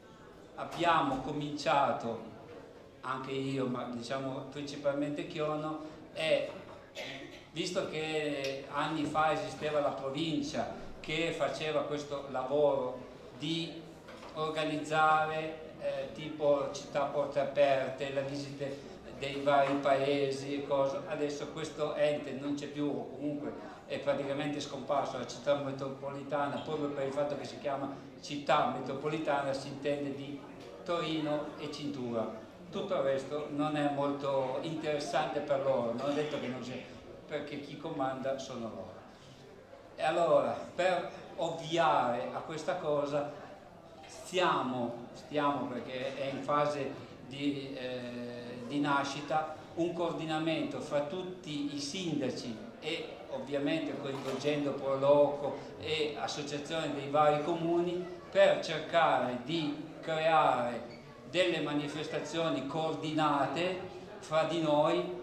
abbiamo cominciato, anche io, ma diciamo principalmente Chiono, è, visto che anni fa esisteva la provincia che faceva questo lavoro di organizzare eh, tipo città porte aperte, le visite dei vari paesi e cose, adesso questo ente non c'è più, o comunque è praticamente scomparso. La città metropolitana, proprio per il fatto che si chiama città metropolitana, si intende di Torino e cintura. Tutto il resto non è molto interessante per loro, non è detto che non c'è, perché chi comanda sono loro. E allora, per ovviare a questa cosa, stiamo, stiamo perché è in fase di, eh, di nascita, un coordinamento fra tutti i sindaci e ovviamente coinvolgendo Proloco e associazioni dei vari comuni, per cercare di creare delle manifestazioni coordinate fra di noi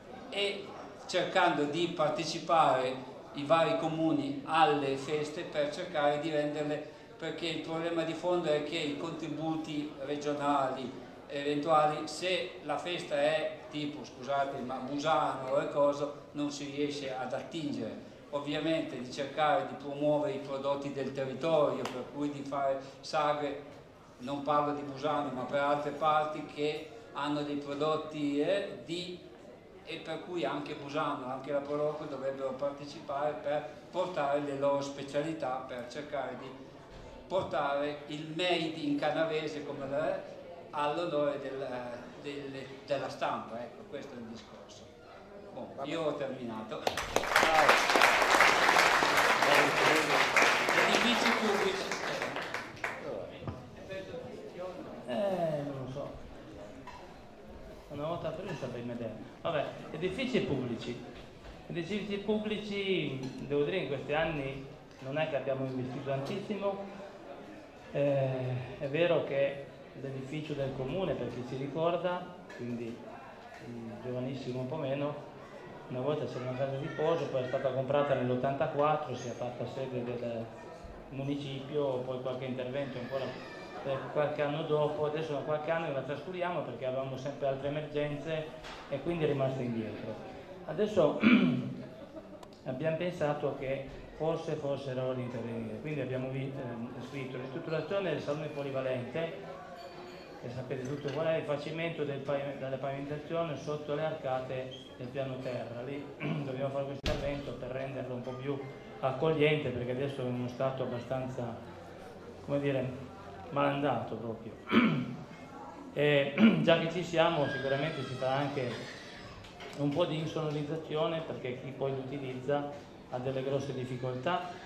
e cercando di partecipare i vari comuni alle feste per cercare di renderle, perché il problema di fondo è che i contributi regionali eventuali, se la festa è tipo, scusate, ma Busano e cosa, non si riesce ad attingere. Ovviamente di cercare di promuovere i prodotti del territorio, per cui di fare sagre, non parlo di Busano ma per altre parti che hanno dei prodotti eh, di, e per cui anche Busano, anche la Proloco dovrebbero partecipare per portare le loro specialità, per cercare di portare il made in canavese come la all'onore del, del, della stampa, ecco, questo è il discorso. Bon, io ho terminato. Edifici pubblici. Eh, non lo so. Una volta prima sapevo vedere. Vabbè, edifici pubblici. Edifici pubblici, devo dire, in questi anni non è che abbiamo investito tantissimo. Eh, è vero che l'edificio del comune, per chi si ricorda, quindi giovanissimo un po' meno, una volta c'era una casa di riposo, poi è stata comprata nell'ottantaquattro, si è fatta sede del, municipio, poi qualche intervento ancora per qualche anno dopo, adesso da qualche anno la trascuriamo perché avevamo sempre altre emergenze e quindi è rimasta indietro. Adesso abbiamo pensato che forse fossero di intervenire, quindi abbiamo eh, scritto ristrutturazione del salone polivalente, che sapete tutto qual è, il facimento del pav- della pavimentazione sotto le arcate del piano terra. Lì dobbiamo fare questo intervento per renderlo un po' più accogliente, perché adesso è in uno stato abbastanza, come dire, malandato proprio. E già che ci siamo, sicuramente si farà anche un po' di insonorizzazione, perché chi poi lo utilizza ha delle grosse difficoltà.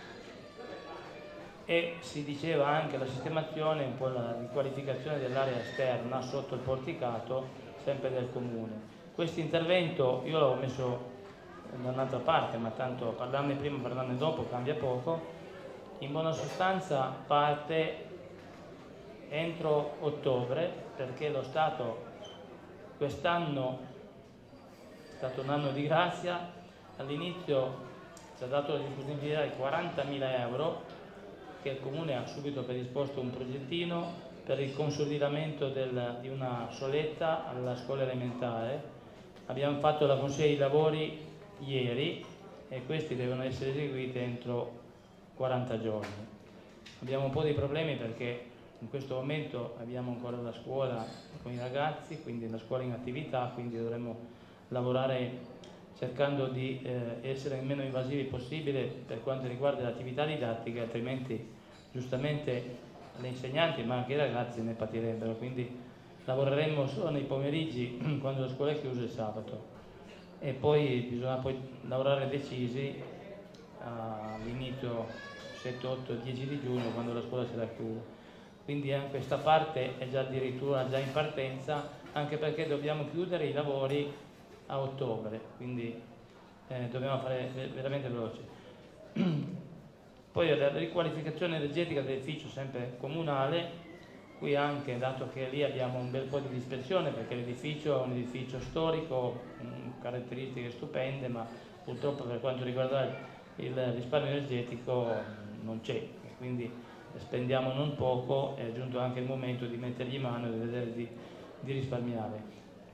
E si diceva anche la sistemazione, un po' la riqualificazione dell'area esterna sotto il porticato, sempre del comune. Questo intervento io l'avevo messo da un'altra parte, ma tanto parlarne prima, parlarne dopo cambia poco. In buona sostanza parte entro ottobre, perché lo Stato quest'anno è stato un anno di grazia, all'inizio ci ha dato la disponibilità di quarantamila euro, che il Comune ha subito predisposto un progettino per il consolidamento del, di una soletta alla scuola elementare. Abbiamo fatto la consegna dei lavori ieri e questi devono essere eseguiti entro quaranta giorni. Abbiamo un po' di problemi perché in questo momento abbiamo ancora la scuola con i ragazzi, quindi la scuola in attività, quindi dovremo lavorare cercando di eh, essere il meno invasivi possibile per quanto riguarda l'attività didattica, altrimenti giustamente le insegnanti ma anche i ragazzi ne patirebbero, quindi lavoreremo solo nei pomeriggi quando la scuola è chiusa il sabato e poi bisogna poi lavorare decisi all'inizio sette, otto, dieci di giugno quando la scuola sarà chiusa, quindi anche questa parte è già addirittura già in partenza, anche perché dobbiamo chiudere i lavori a ottobre, quindi eh, dobbiamo fare veramente veloce. Poi la riqualificazione energetica dell'edificio sempre comunale, qui anche, dato che lì abbiamo un bel po' di dispersione perché l'edificio è un edificio storico, mh, caratteristiche stupende, ma purtroppo per quanto riguarda il risparmio energetico mh, non c'è, quindi spendiamo non poco, è giunto anche il momento di mettergli mano e vedere di, di risparmiare.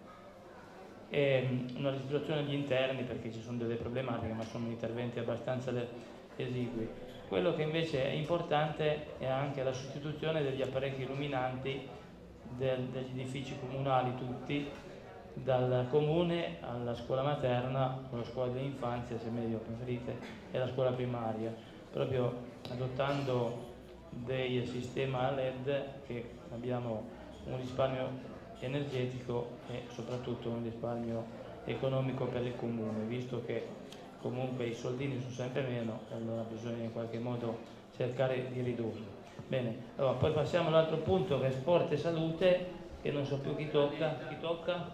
E una ristrutturazione agli interni perché ci sono delle problematiche, ma sono interventi abbastanza esigui. Quello che invece è importante è anche la sostituzione degli apparecchi illuminanti del, degli edifici comunali tutti, dal comune alla scuola materna, alla scuola dell'infanzia se meglio preferite, e alla scuola primaria, proprio adottando dei sistema a L E D che abbiamo un risparmio energetico e soprattutto un risparmio economico per il comune, visto che comunque i soldini sono sempre meno, allora bisogna in qualche modo cercare di ridurli. Bene, allora poi passiamo all'altro punto che è sport e salute, che non so più chi tocca. Chi tocca?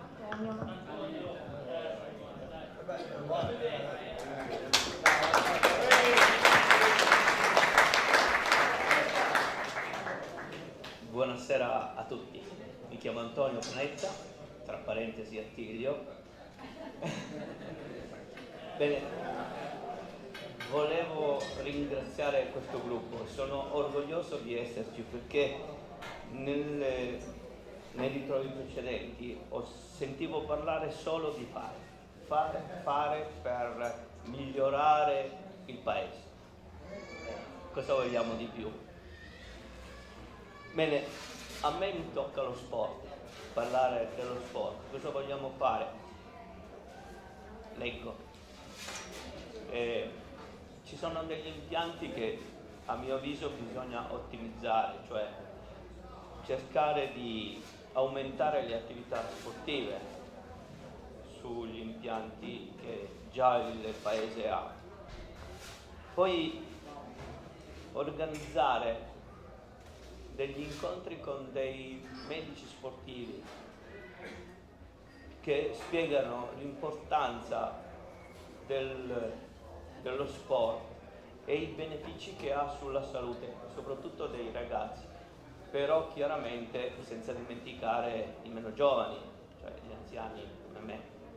Buonasera a tutti. Mi chiamo Antonio Panetta, tra parentesi Attilio. Bene, volevo ringraziare questo gruppo, sono orgoglioso di esserci perché nelle, nei ritrovi precedenti ho sentivo parlare solo di fare, fare, fare per migliorare il paese. Cosa vogliamo di più? Bene, a me mi tocca lo sport, parlare dello sport. Cosa vogliamo fare? Leggo. Eh, ci sono degli impianti che a mio avviso bisogna ottimizzare, cioè cercare di aumentare le attività sportive sugli impianti che già il paese ha. Poi organizzare degli incontri con dei medici sportivi che spiegano l'importanza del, dello sport e i benefici che ha sulla salute, soprattutto dei ragazzi, però chiaramente senza dimenticare i meno giovani, cioè gli anziani come me.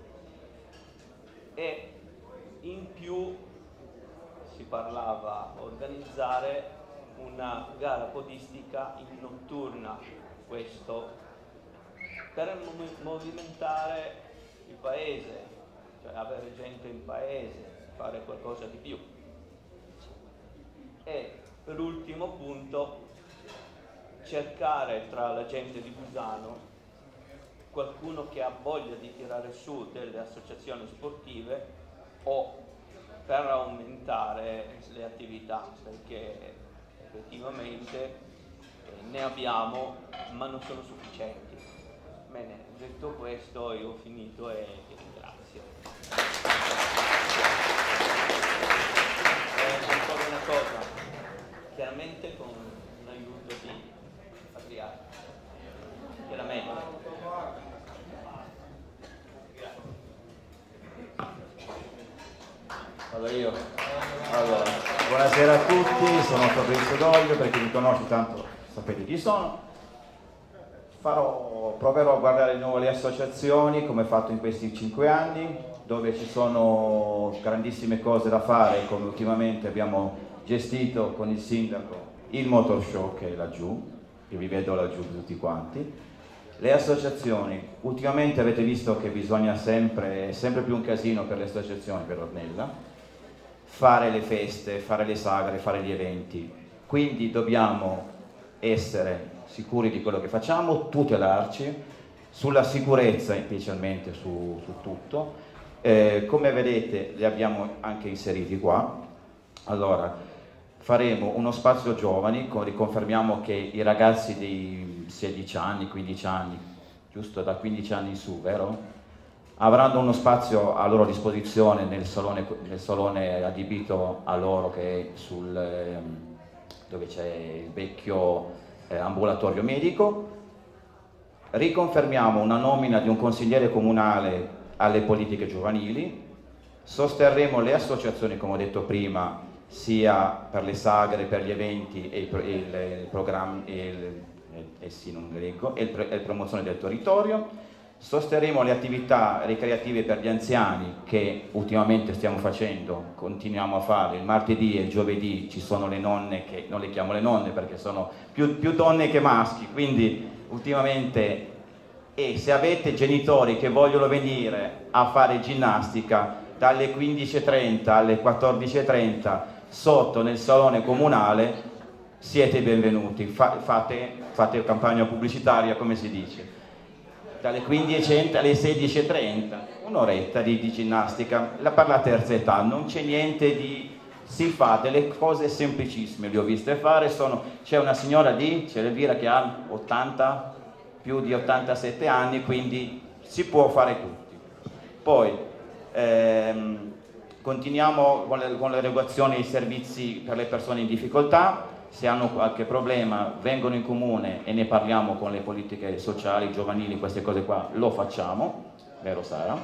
E in più si parlava organizzare una gara podistica in notturna, questo per movimentare il paese, cioè avere gente in paese, fare qualcosa di più. E per ultimo punto, cercare tra la gente di Busano qualcuno che ha voglia di tirare su delle associazioni sportive o per aumentare le attività, perché effettivamente ne abbiamo ma non sono sufficienti. Bene, detto questo io ho finito e ti ringrazio. E ancora una cosa, chiaramente con l'aiuto di Adriano, chiaramente. Allora io, allora, buonasera a tutti, sono Fabrizio Doglio, per chi mi conosce tanto sapete chi sono. Farò, proverò a guardare di nuovo le associazioni come ho fatto in questi cinque anni, dove ci sono grandissime cose da fare, come ultimamente abbiamo gestito con il sindaco il motor show che è laggiù, che vi vedo laggiù tutti quanti. Le associazioni, ultimamente avete visto che bisogna sempre, sempre più un casino per le associazioni, per Ornella, fare le feste, fare le sagre, fare gli eventi, quindi dobbiamo essere sicuri di quello che facciamo, tutelarci, sulla sicurezza specialmente su, su tutto. Eh, come vedete li abbiamo anche inseriti qua. Allora, faremo uno spazio giovani, riconfermiamo che i ragazzi di sedici anni, quindici anni, giusto da quindici anni in su, vero? Avranno uno spazio a loro disposizione nel salone, nel salone adibito a loro che è sul, eh, dove c'è il vecchio eh, ambulatorio medico. Riconfermiamo una nomina di un consigliere comunale alle politiche giovanili, sosterremo le associazioni come ho detto prima, sia per le sagre, per gli eventi e il, il, il programma e il, eh sì, non leggo, e il, e il promozione del territorio. Sosterremo le attività ricreative per gli anziani che ultimamente stiamo facendo, continuiamo a fare, il martedì e il giovedì ci sono le nonne, che non le chiamo le nonne perché sono più, più donne che maschi, quindi ultimamente, e se avete genitori che vogliono venire a fare ginnastica dalle quindici e trenta alle quattordici e trenta sotto nel salone comunale, siete benvenuti, Fa, fate, fate campagna pubblicitaria come si dice. Dalle quindici e trenta alle sedici e trenta, un'oretta di, di ginnastica, la per la terza età, non c'è niente di... si fa delle cose semplicissime, le ho viste fare, sono, c'è una signora di, c'è Elvira che ha ottanta, più di ottantasette anni, quindi si può fare tutti. Poi ehm, continuiamo con, le, con l'erogazione dei servizi per le persone in difficoltà. Se hanno qualche problema vengono in comune e ne parliamo con le politiche sociali, giovanili, queste cose qua lo facciamo, vero Sara?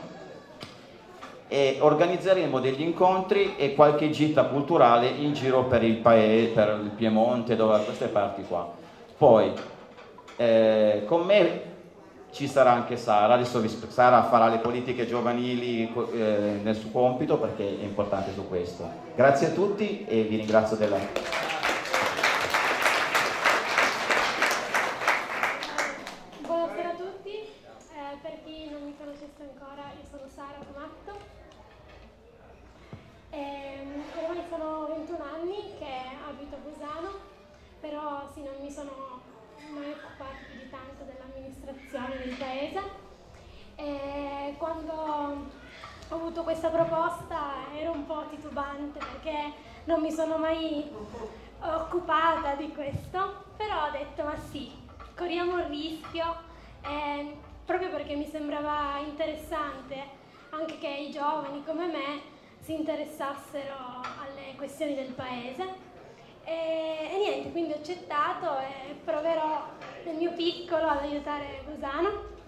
E organizzeremo degli incontri e qualche gita culturale in giro per il paese, per il Piemonte, dove queste parti qua. Poi eh, con me ci sarà anche Sara, adesso vi, Sara farà le politiche giovanili eh, nel suo compito perché è importante su questo. Grazie a tutti e vi ringrazio della... Però sì, non mi sono mai occupata più di tanto dell'amministrazione del paese e quando ho avuto questa proposta ero un po' titubante perché non mi sono mai occupata di questo, però ho detto ma sì, corriamo il rischio eh, proprio perché mi sembrava interessante anche che i giovani come me si interessassero alle questioni del paese. E, e niente, quindi ho accettato e proverò nel mio piccolo ad aiutare Busano.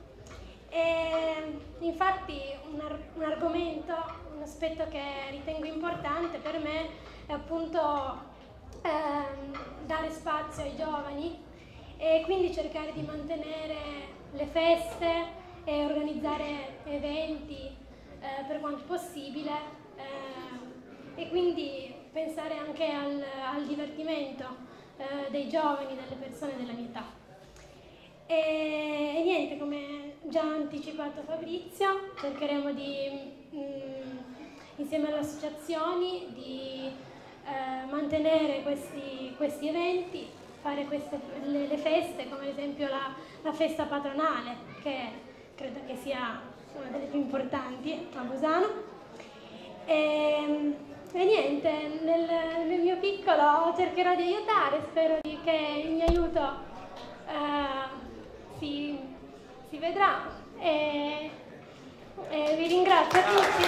E infatti un, ar- un argomento, un aspetto che ritengo importante per me è appunto ehm, dare spazio ai giovani e quindi cercare di mantenere le feste e organizzare eventi eh, per quanto possibile eh, e quindi pensare anche al, al divertimento, eh, eh, dei giovani, delle persone della mia età. E, e niente, come già anticipato Fabrizio, cercheremo di, mh, insieme alle associazioni, di eh, mantenere questi, questi eventi, fare queste, le, le feste, come ad esempio la, la festa patronale, che credo che sia una delle più importanti a Busano. E, e niente, nel, nel mio piccolo cercherò di aiutare, spero di, che il mio aiuto eh, si, si vedrà e, e vi ringrazio a tutti.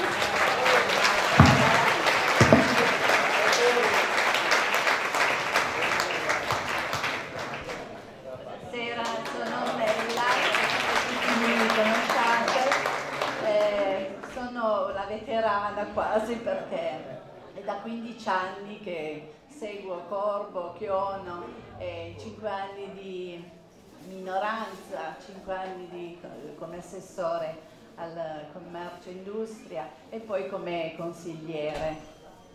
Buonasera, sono Bella, tutti mi conosciate, eh, sono la veterana quasi perché è da quindici anni che seguo Corbo, Chiono, eh, cinque anni di minoranza, cinque anni di, come assessore al commercio e industria e poi come consigliere.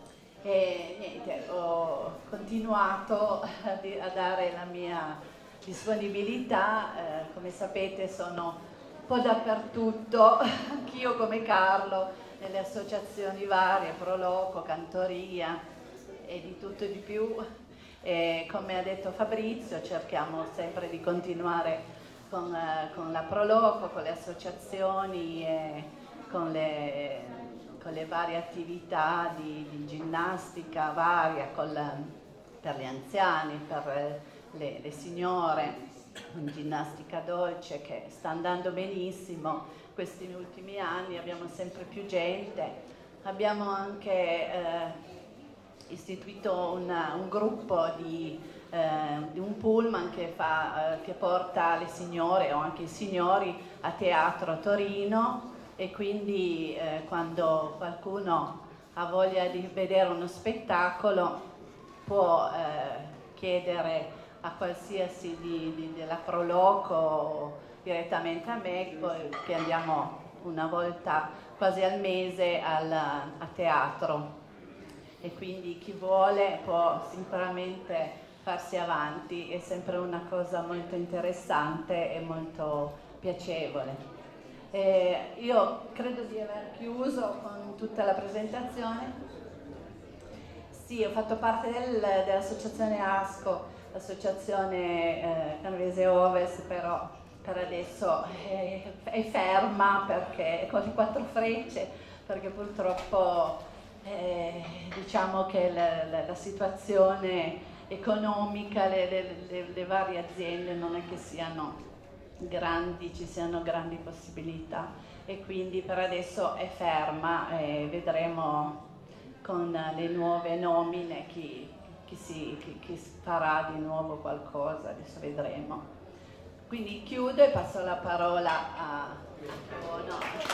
E niente, ho continuato a, a dare la mia disponibilità, eh, come sapete sono un po' dappertutto, anch'io come Carlo, nelle associazioni varie, Proloco, Cantoria e di tutto e di più. E come ha detto Fabrizio, cerchiamo sempre di continuare con, eh, con la Proloco, con le associazioni e con le, con le varie attività di, di ginnastica varia, con la, per gli anziani, per le, le signore, ginnastica dolce che sta andando benissimo questi ultimi anni, abbiamo sempre più gente, abbiamo anche eh, istituito una, un gruppo di, eh, di un pullman che, fa, eh, che porta le signore o anche i signori a teatro a Torino e quindi eh, quando qualcuno ha voglia di vedere uno spettacolo può eh, chiedere a qualsiasi di, di, della Proloco o direttamente a me, che andiamo una volta quasi al mese al, a teatro. E quindi chi vuole può sicuramente farsi avanti, è sempre una cosa molto interessante e molto piacevole. E io credo di aver chiuso con tutta la presentazione. Sì, ho fatto parte del, dell'associazione ASCO, l'associazione eh, Canavese Ovest, però per adesso è, è ferma perché con le quattro frecce, perché purtroppo Eh, diciamo che la, la, la situazione economica, le, le, le, le varie aziende non è che siano grandi, ci siano grandi possibilità e quindi per adesso è ferma e vedremo con le nuove nomine chi, chi, si, chi, chi farà di nuovo qualcosa, adesso vedremo. Quindi chiudo e passo la parola a... Oh, no.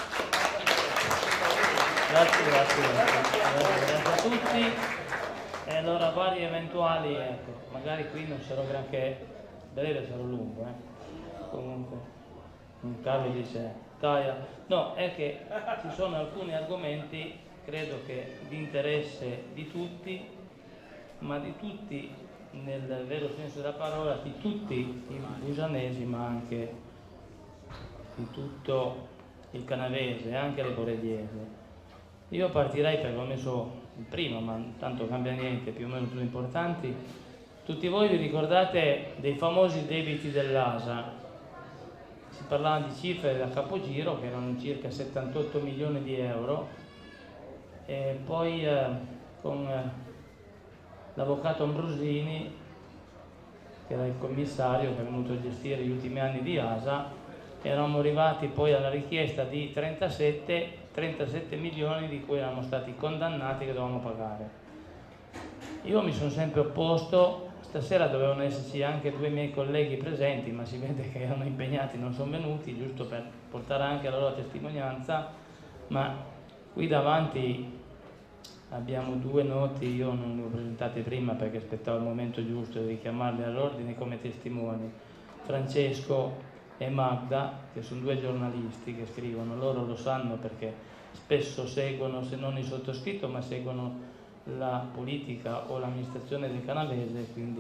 Grazie, grazie, grazie, grazie a tutti. E allora vari eventuali, ecco, magari qui non sarò granché breve, sarò lungo, eh. Comunque, Carlo dice, Taia, no, è che ci sono alcuni argomenti, credo che di interesse di tutti, ma di tutti nel vero senso della parola, di tutti i busanesi, ma anche di tutto il canavese, anche le borelliese. Io partirei, perché ho messo il primo, ma tanto cambia niente, più o meno tutti importanti. Tutti voi vi ricordate dei famosi debiti dell'A S A? Si parlava di cifre da capogiro che erano circa settantotto milioni di euro e poi eh, con eh, l'avvocato Ambrosini, che era il commissario che è venuto a gestire gli ultimi anni di A S A, eravamo arrivati poi alla richiesta di trentasette milioni di cui eravamo stati condannati che dovevamo pagare. Io mi sono sempre opposto, stasera dovevano esserci anche due miei colleghi presenti, ma si vede che erano impegnati, non sono venuti, giusto per portare anche la loro testimonianza, ma qui davanti abbiamo due noti, io non li ho presentati prima perché aspettavo il momento giusto di richiamarli all'ordine come testimoni, Francesco e Magda, che sono due giornalisti che scrivono, loro lo sanno perché spesso seguono, se non il sottoscritto, ma seguono la politica o l'amministrazione del canavese, quindi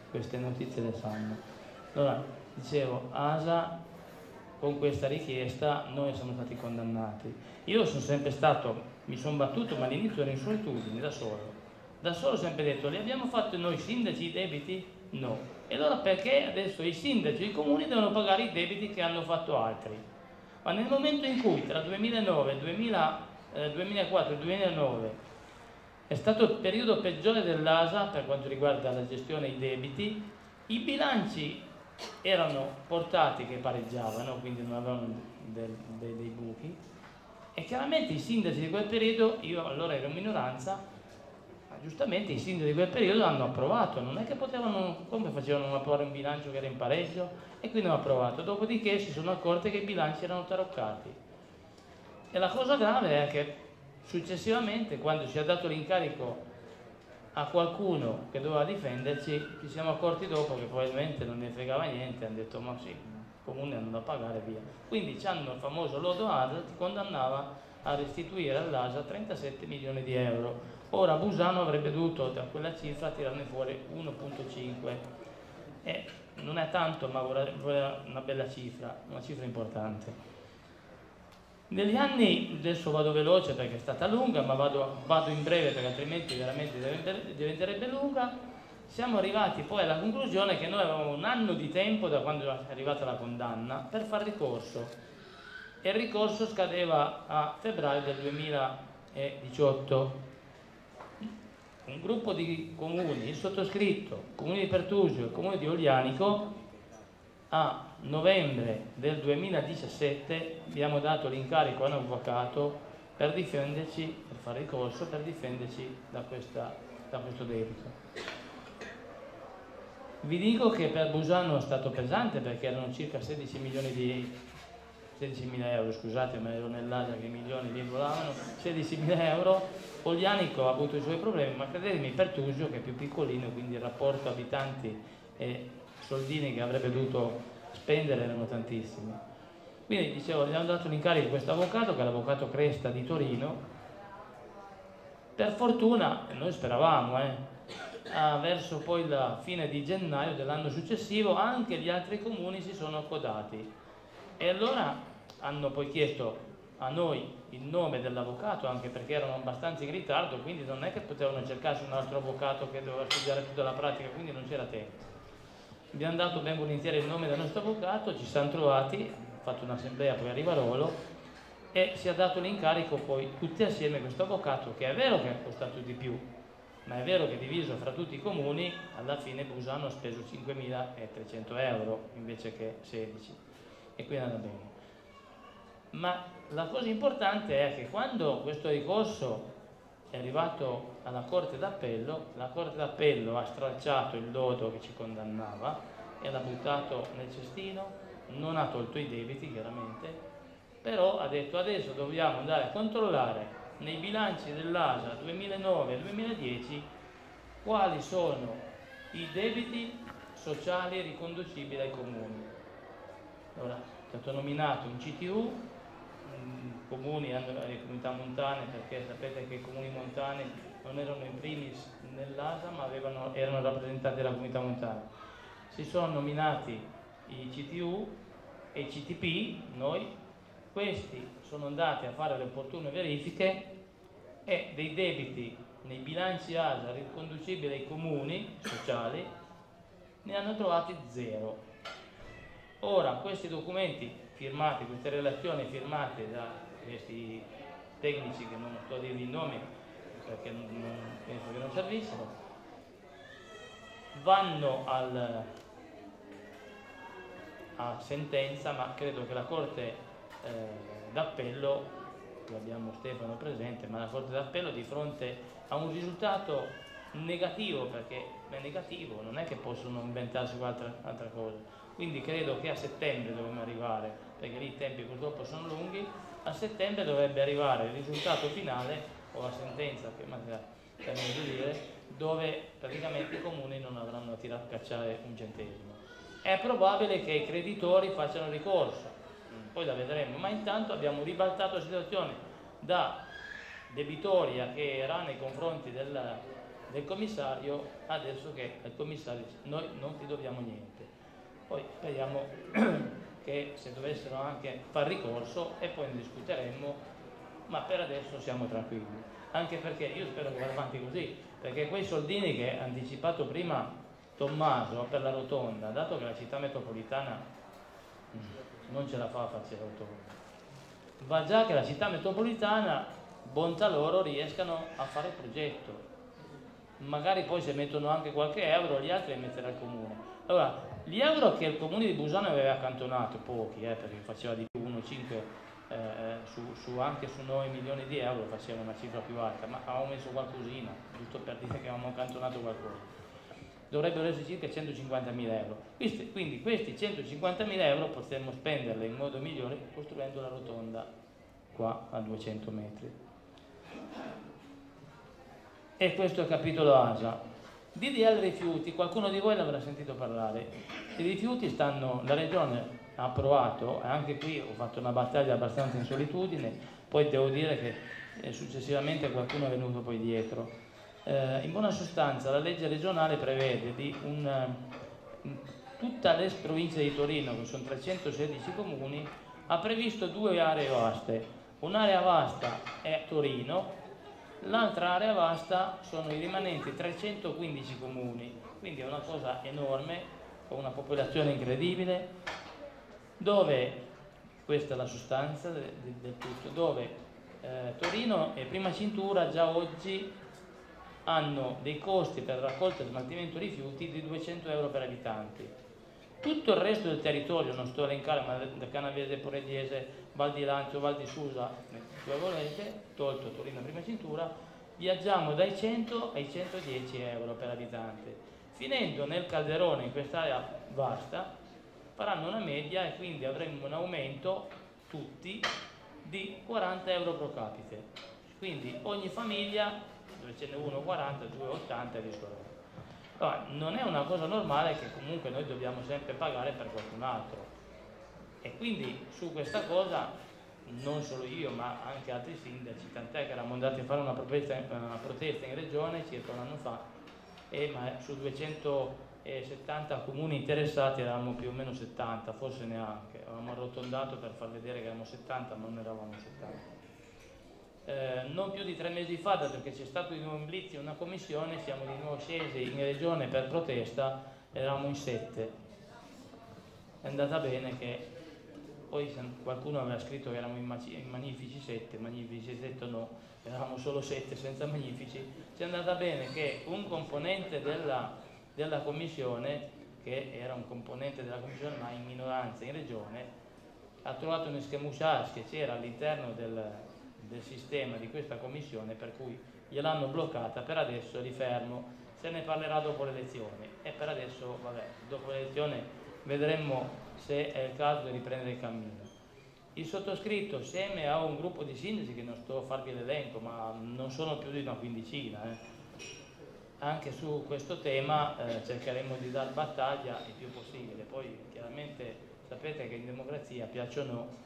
queste notizie le sanno. Allora, dicevo, A S A con questa richiesta noi siamo stati condannati. Io sono sempre stato, mi sono battuto, ma all'inizio ero in solitudine, da solo. Da solo ho sempre detto, li abbiamo fatto noi sindaci i debiti? No. E allora perché adesso i sindaci e i comuni devono pagare i debiti che hanno fatto altri? Ma nel momento in cui tra duemilanove, duemila, eh, duemilaquattro e duemilanove è stato il periodo peggiore dell'A S A per quanto riguarda la gestione dei debiti, i bilanci erano portati che pareggiavano, quindi non avevano del, dei, dei buchi, e chiaramente i sindaci di quel periodo, io allora ero in minoranza, ma giustamente i sindaci di quel periodo hanno approvato, non è che potevano, come facevano approvare un bilancio che era in pareggio, e quindi hanno approvato, dopodiché si sono accorti che i bilanci erano taroccati. E la cosa grave è che successivamente, quando ci ha dato l'incarico a qualcuno che doveva difenderci, ci siamo accorti dopo che probabilmente non ne fregava niente, hanno detto ma sì, il comune hanno da pagare, via. Quindi c'hanno il famoso lodo A S A che condannava a restituire all'A S A trentasette milioni di euro. Ora Busano avrebbe dovuto da quella cifra tirarne fuori uno virgola cinque. E non è tanto, ma vorrei una bella cifra, una cifra importante. Negli anni, adesso vado veloce perché è stata lunga, ma vado, vado in breve perché altrimenti veramente diventerebbe lunga, siamo arrivati poi alla conclusione che noi avevamo un anno di tempo da quando è arrivata la condanna per fare ricorso, e il ricorso scadeva a febbraio del duemiladiciotto. Un gruppo di comuni, il sottoscritto, il comune di Pertusio e il comune di Oglianico, a novembre del duemiladiciassette abbiamo dato l'incarico a un avvocato per difenderci, per fare ricorso, per difenderci da, questa, da questo debito. Vi dico che per Busano è stato pesante perché erano circa sedici milioni di sedicimila euro, scusate, ma ero nell'aria che i milioni lì volavano, sedicimila euro. Oglianico ha avuto i suoi problemi, ma credetemi, Pertusio che è più piccolino, quindi il rapporto abitanti e soldini che avrebbe dovuto spendere erano tantissimi. Quindi dicevo, gli hanno dato l'incarico a questo avvocato, che è l'avvocato Cresta di Torino. Per fortuna, noi speravamo, eh, ah, verso poi la fine di gennaio dell'anno successivo, anche gli altri comuni si sono accodati. E allora hanno poi chiesto a noi il nome dell'avvocato, anche perché erano abbastanza in ritardo, quindi non è che potevano cercarsi un altro avvocato che doveva studiare tutta la pratica, quindi non c'era tempo. Abbiamo dato ben volentieri il nome del nostro avvocato, ci siamo trovati, abbiamo fatto un'assemblea poi a Rivarolo e si è dato l'incarico poi tutti assieme a questo avvocato, che è vero che è costato di più, ma è vero che diviso fra tutti i comuni alla fine Busano ha speso cinquemilatrecento euro invece che sedici, e quindi andava bene. Ma la cosa importante è che quando questo ricorso è arrivato alla Corte d'Appello, la Corte d'Appello ha stralciato il lodo che ci condannava e l'ha buttato nel cestino, non ha tolto i debiti chiaramente, però ha detto adesso dobbiamo andare a controllare nei bilanci dell'A S A duemilanove e duemiladieci quali sono i debiti sociali riconducibili ai comuni. Allora è stato nominato un C T U, comuni hanno le comunità montane, perché sapete che i comuni montani non erano in primis nell'A S A ma avevano, erano rappresentati dalla comunità montana. Si sono nominati i C T U e i C T P, noi, questi sono andati a fare le opportune verifiche e dei debiti nei bilanci A S A riconducibili ai comuni sociali ne hanno trovati zero. Ora questi documenti firmati, queste relazioni firmate da questi tecnici, che non sto a dirvi i nomi perché non, penso che non servissero, vanno al, a sentenza, ma credo che la Corte eh, d'Appello, qui abbiamo Stefano presente, ma la Corte d'Appello di fronte a un risultato negativo, perché è negativo, non è che possono inventarsi altra, altra cosa, quindi credo che a settembre dovremmo arrivare, perché lì i tempi purtroppo sono lunghi, a settembre dovrebbe arrivare il risultato finale o la sentenza, che per meglio dire, dove praticamente i comuni non avranno a tirare a cacciare un centesimo. È probabile che i creditori facciano ricorso, poi la vedremo, ma intanto abbiamo ribaltato la situazione da debitoria che era nei confronti del, del commissario, adesso che il commissario dice noi non ti dobbiamo niente. Poi speriamo che se dovessero anche far ricorso e poi ne discuteremo, ma per adesso siamo tranquilli, anche perché io spero che vada avanti così, perché quei soldini che ha anticipato prima Tommaso per la rotonda, dato che la città metropolitana non ce la fa a farci la rotonda, va già che la città metropolitana, bontà loro, riescano a fare il progetto, magari poi se mettono anche qualche euro gli altri li metterà il comune. Allora, gli euro che il comune di Busano aveva accantonato, pochi, eh, perché faceva di più, uno, cinque, eh, su, su, anche su nove milioni di euro faceva una cifra più alta, ma avevamo messo qualcosina, giusto per dire che avevamo accantonato qualcosa. Dovrebbero essere circa centocinquantamila euro. Questi, quindi questi centocinquantamila euro potremmo spenderli in modo migliore costruendo la rotonda qua a duecento metri. E questo è il capitolo A S A. D D L rifiuti, qualcuno di voi l'avrà sentito parlare. I rifiuti stanno, la regione ha approvato, e anche qui ho fatto una battaglia abbastanza in solitudine, poi devo dire che eh, successivamente qualcuno è venuto poi dietro. Eh, in buona sostanza la legge regionale prevede di un, tutta l'est provincia di Torino, che sono trecentosedici comuni, ha previsto due aree vaste. Un'area vasta è Torino, l'altra area vasta sono i rimanenti trecentoquindici comuni, quindi è una cosa enorme, con una popolazione incredibile, dove, questa è la sostanza del, del tutto, dove eh, Torino e Prima Cintura già oggi hanno dei costi per raccolta e smaltimento rifiuti di duecento euro per abitanti. Tutto il resto del territorio, non sto a elencare, ma da Canavese, Porediese, Val di Lancio, Val di Susa, dove volete, tolto Torino Prima Cintura, viaggiamo dai cento ai centodieci euro per abitante. Finendo nel calderone, in quest'area vasta, faranno una media e quindi avremo un aumento tutti di quaranta euro pro capite. Quindi ogni famiglia, dove ce n'è uno quaranta, due ottanta e via. Allora, non è una cosa normale che comunque noi dobbiamo sempre pagare per qualcun altro, e quindi su questa cosa non solo io ma anche altri sindaci, tant'è che eravamo andati a fare una protesta, una protesta in regione circa un anno fa, e ma su duecentosettanta comuni interessati eravamo più o meno settanta, forse neanche, avevamo arrotondato per far vedere che eravamo settanta ma non eravamo settanta. Eh, non più di tre mesi fa, dato che c'è stato di nuovo in blitz una commissione, siamo di nuovo scesi in regione per protesta, eravamo in sette. È andata bene che poi qualcuno aveva scritto che eravamo in, in magnifici sette, magnifici sette no, eravamo solo sette senza magnifici. C'è andata bene che un componente della, della commissione, che era un componente della commissione ma in minoranza in regione, ha trovato un escamotage che c'era all'interno del del sistema di questa commissione, per cui gliel'hanno bloccata, per adesso è di fermo, se ne parlerà dopo le elezioni, e per adesso vabbè, dopo le elezioni vedremo se è il caso di riprendere il cammino. Il sottoscritto, assieme a un gruppo di sindaci, che non sto a farvi l'elenco, ma non sono più di una quindicina, eh. Anche su questo tema eh, cercheremo di dar battaglia il più possibile. Poi chiaramente sapete che in democrazia, piaccia o no,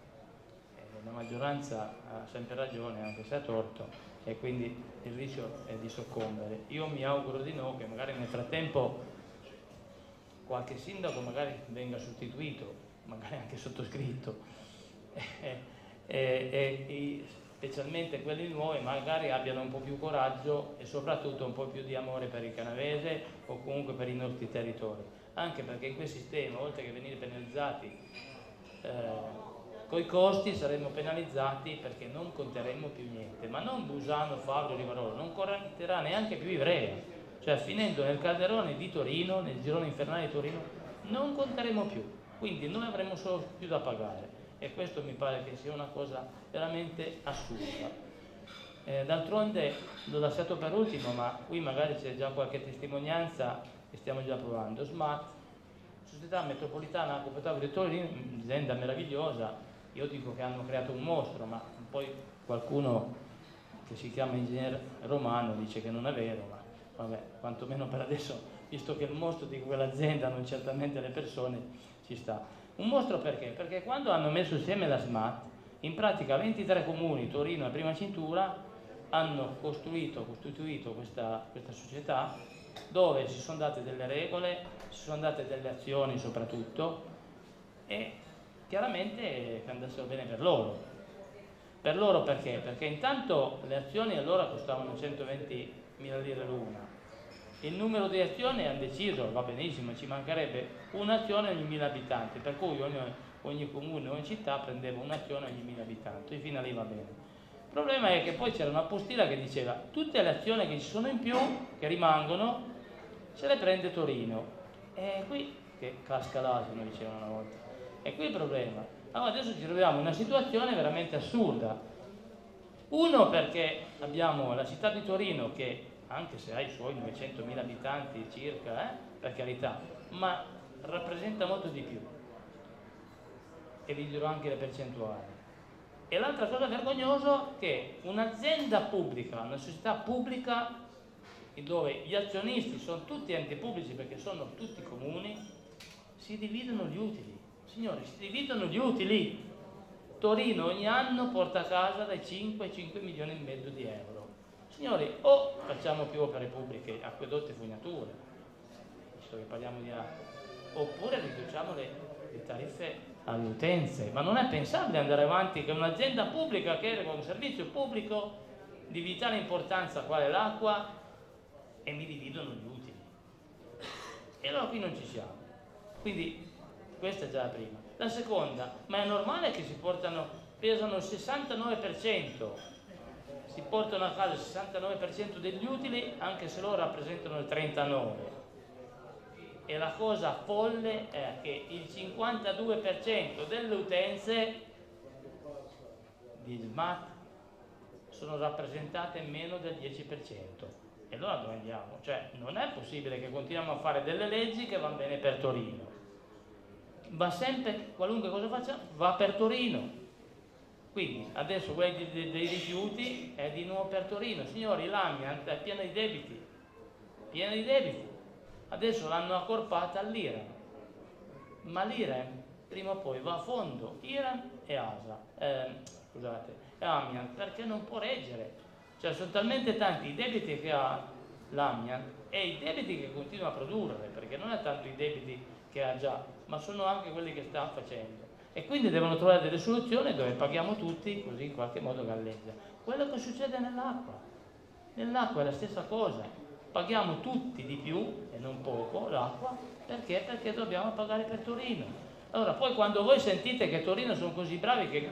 la maggioranza ha sempre ragione, anche se ha torto, e quindi il rischio è di soccombere. Io mi auguro di no, che magari nel frattempo qualche sindaco magari venga sostituito, magari anche sottoscritto, e, e, e specialmente quelli nuovi magari abbiano un po' più coraggio e soprattutto un po' più di amore per il canavese o comunque per i nostri territori, anche perché in quel sistema, oltre che venire penalizzati eh, coi costi, saremmo penalizzati perché non conteremmo più niente, ma non Busano, Favre, Rivarolo, non conterà neanche più Ivrea, cioè finendo nel calderone di Torino, nel girone infernale di Torino, non conteremo più, quindi noi avremo solo più da pagare, e questo mi pare che sia una cosa veramente assurda. Eh, d'altronde l'ho lasciato per ultimo, ma qui magari c'è già qualche testimonianza che stiamo già provando. SMAT, Società Metropolitana Acqua Potabile di Torino, azienda meravigliosa. Io dico che hanno creato un mostro, ma poi qualcuno che si chiama ingegnere Romano dice che non è vero, ma vabbè, quantomeno per adesso, visto che il mostro di quell'azienda non certamente le persone, ci sta. Un mostro perché? Perché quando hanno messo insieme la SMAT, in pratica ventitré comuni, Torino e Prima Cintura, hanno costruito, costituito questa, questa società dove si sono date delle regole, si sono date delle azioni soprattutto, e chiaramente che andassero bene per loro. Per loro perché? Perché intanto le azioni allora costavano centoventimila lire l'una. Il numero di azioni hanno deciso, va benissimo, ci mancherebbe un'azione ogni mille abitanti, per cui ogni, ogni comune, ogni città prendeva un'azione ogni mille abitanti, e fino a lì va bene. Il problema è che poi c'era una postilla che diceva tutte le azioni che ci sono in più, che rimangono, se le prende Torino. E qui, che casca l'asino, dicevano una volta. E qui il problema. Allora adesso ci troviamo in una situazione veramente assurda. Uno, perché abbiamo la città di Torino che, anche se ha i suoi novecentomila abitanti circa, eh, per carità, ma rappresenta molto di più. E vi dirò anche le percentuali. E l'altra cosa vergognosa è che un'azienda pubblica, una società pubblica, dove gli azionisti sono tutti enti pubblici perché sono tutti comuni, si dividono gli utili. Signori, si dividono gli utili. Torino ogni anno porta a casa dai cinque ai cinque milioni e mezzo di euro. Signori, o facciamo più opere pubbliche, acquedotti e fognature, visto che parliamo di acqua, oppure riduciamo le, le tariffe alle utenze. Ma non è pensabile andare avanti che un'azienda pubblica che era un servizio pubblico di vitale importanza quale l'acqua, e mi dividono gli utili. E allora qui non ci siamo. Quindi questa è già la prima. La seconda, ma è normale che si portano, pesano il sessantanove per cento, si portano a casa il sessantanove per cento degli utili anche se loro rappresentano il trentanove per cento. E la cosa folle è che il cinquantadue per cento delle utenze di SMAT sono rappresentate meno del dieci per cento. E allora dove andiamo? Cioè, non è possibile che continuiamo a fare delle leggi che vanno bene per Torino. Va sempre, qualunque cosa faccia, va per Torino. Quindi adesso quella dei, dei, dei rifiuti è di nuovo per Torino. Signori, l'Amiant è piena di debiti, piena di debiti. Adesso l'hanno accorpata all'Iran. Ma l'Iran prima o poi va a fondo, Iran e ASA, eh, scusate, e Amiant, perché non può reggere. Cioè sono talmente tanti i debiti che ha l'Amiant e i debiti che continua a produrre, perché non è tanto i debiti che ha già, ma sono anche quelli che sta facendo. E quindi devono trovare delle soluzioni dove paghiamo tutti, così in qualche modo galleggia. Quello che succede nell'acqua. Nell'acqua è la stessa cosa. Paghiamo tutti di più, e non poco, l'acqua, perché? Perché dobbiamo pagare per Torino. Allora, poi quando voi sentite che Torino sono così bravi che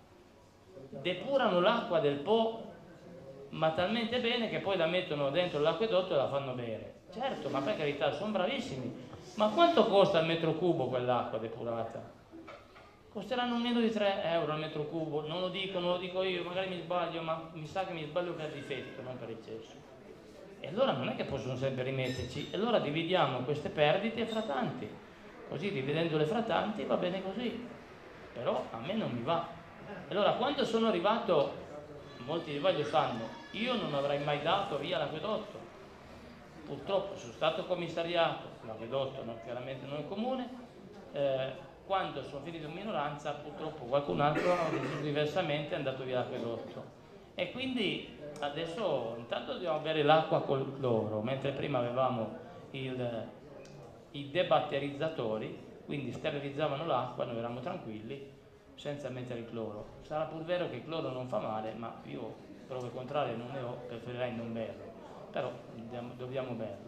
depurano l'acqua del Po, ma talmente bene che poi la mettono dentro l'acquedotto e la fanno bere. Certo, ma per carità, sono bravissimi. Ma quanto costa il metro cubo quell'acqua depurata? Costeranno meno di tre euro al metro cubo, non lo dico, non lo dico io, magari mi sbaglio, ma mi sa che mi sbaglio per difetto, non per eccesso. E allora non è che possono sempre rimetterci, e allora dividiamo queste perdite fra tanti, così dividendole fra tanti va bene così, però a me non mi va. Allora quando sono arrivato, molti di voi lo sanno, io non avrei mai dato via l'acquedotto, purtroppo sono stato commissariato, l'acquedotto no, chiaramente non è comune, eh, quando sono finito in minoranza purtroppo qualcun altro ha deciso diversamente, è andato via l'acquedotto, e quindi adesso intanto dobbiamo bere l'acqua col cloro, mentre prima avevamo il, i debatterizzatori, quindi sterilizzavano l'acqua, noi eravamo tranquilli senza mettere il cloro. Sarà pur vero che il cloro non fa male, ma io prove contrarie non ne ho, preferirei non berlo, però dobbiamo, dobbiamo berlo.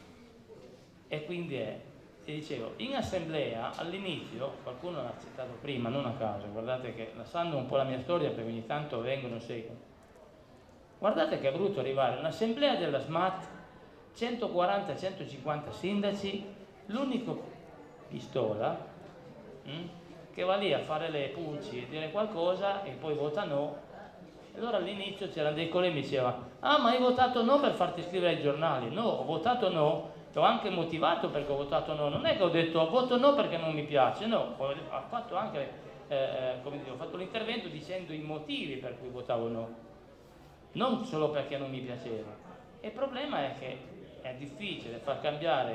E quindi è, ti dicevo, in assemblea all'inizio, qualcuno l'ha citato prima, non a caso, guardate che la sanno un po' la mia storia perché ogni tanto vengono e seguono. Guardate che è brutto arrivare a un'assemblea della SMAT, centoquaranta centocinquanta sindaci, l'unico pistola hm, che va lì a fare le pulci e dire qualcosa e poi vota no. E allora all'inizio c'erano dei colleghi che mi dicevano: ah, ma hai votato no per farti scrivere ai giornali? No, ho votato no, ho anche motivato perché ho votato no, non è che ho detto voto no perché non mi piace, no, ho fatto anche eh, come dire, ho fatto l'intervento dicendo i motivi per cui votavo no, non solo perché non mi piaceva. E il problema è che è difficile far cambiare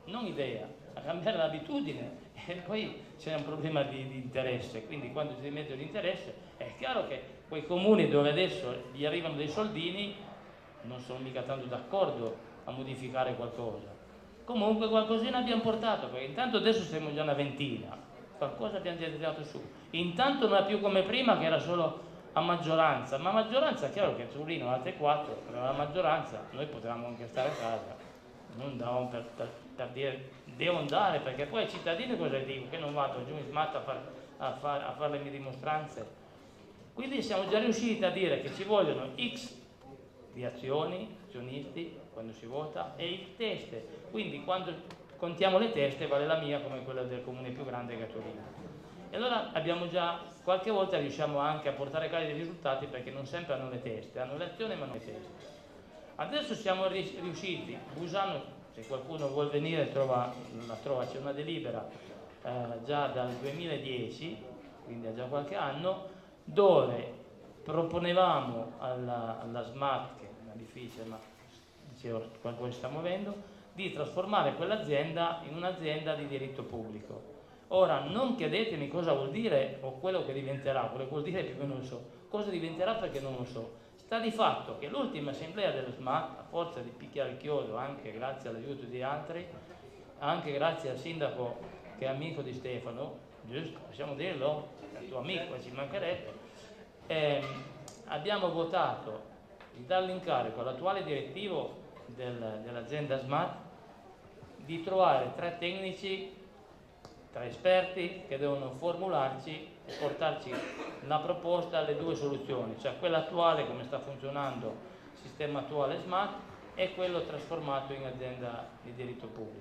non idea, a cambiare l'abitudine, e poi c'è un problema di, di interesse, quindi quando si mette l'interesse è chiaro che quei comuni dove adesso gli arrivano dei soldini non sono mica tanto d'accordo a modificare qualcosa. Comunque qualcosina abbiamo portato, perché intanto adesso siamo già una ventina, qualcosa abbiamo già tirato su. Intanto non è più come prima che era solo a maggioranza, ma a maggioranza è chiaro che Zurino altre quattro, per la maggioranza noi potevamo anche stare a casa, non davamo per, per, per dire devo andare, perché poi ai cittadini cosa dico? Che non vado giù in smatta a, far, a, far, a fare le mie dimostranze. Quindi siamo già riusciti a dire che ci vogliono X di azioni, azionisti, quando si vota, e X teste. Quindi quando contiamo le teste vale la mia come quella del comune più grande che è Torino. E allora abbiamo già, qualche volta riusciamo anche a portare a casa dei risultati, perché non sempre hanno le teste, hanno le azioni ma non le teste. Adesso siamo riusciti, Busano, se qualcuno vuol venire trova, la trova, c'è una delibera eh, già dal duemiladieci, quindi ha già qualche anno, dove proponevamo alla, alla SMAT, che è una difficile ma dicevo qualcosa si sta muovendo, di trasformare quell'azienda in un'azienda di diritto pubblico. Ora non chiedetemi cosa vuol dire o quello che diventerà, quello che vuol dire più o meno non so, cosa diventerà perché non lo so. Sta di fatto che l'ultima assemblea dello SMAT, a forza di picchiare il chiodo, anche grazie all'aiuto di altri, anche grazie al sindaco che è amico di Stefano, giusto? Possiamo dirlo? È il tuo amico, ci mancherebbe. Eh, abbiamo votato di dare l'incarico all'attuale direttivo del, dell'azienda SMAT di trovare tre tecnici, tre esperti che devono formularci e portarci una proposta alle due soluzioni, cioè quella attuale, come sta funzionando il sistema attuale SMAT, e quello trasformato in azienda di diritto pubblico.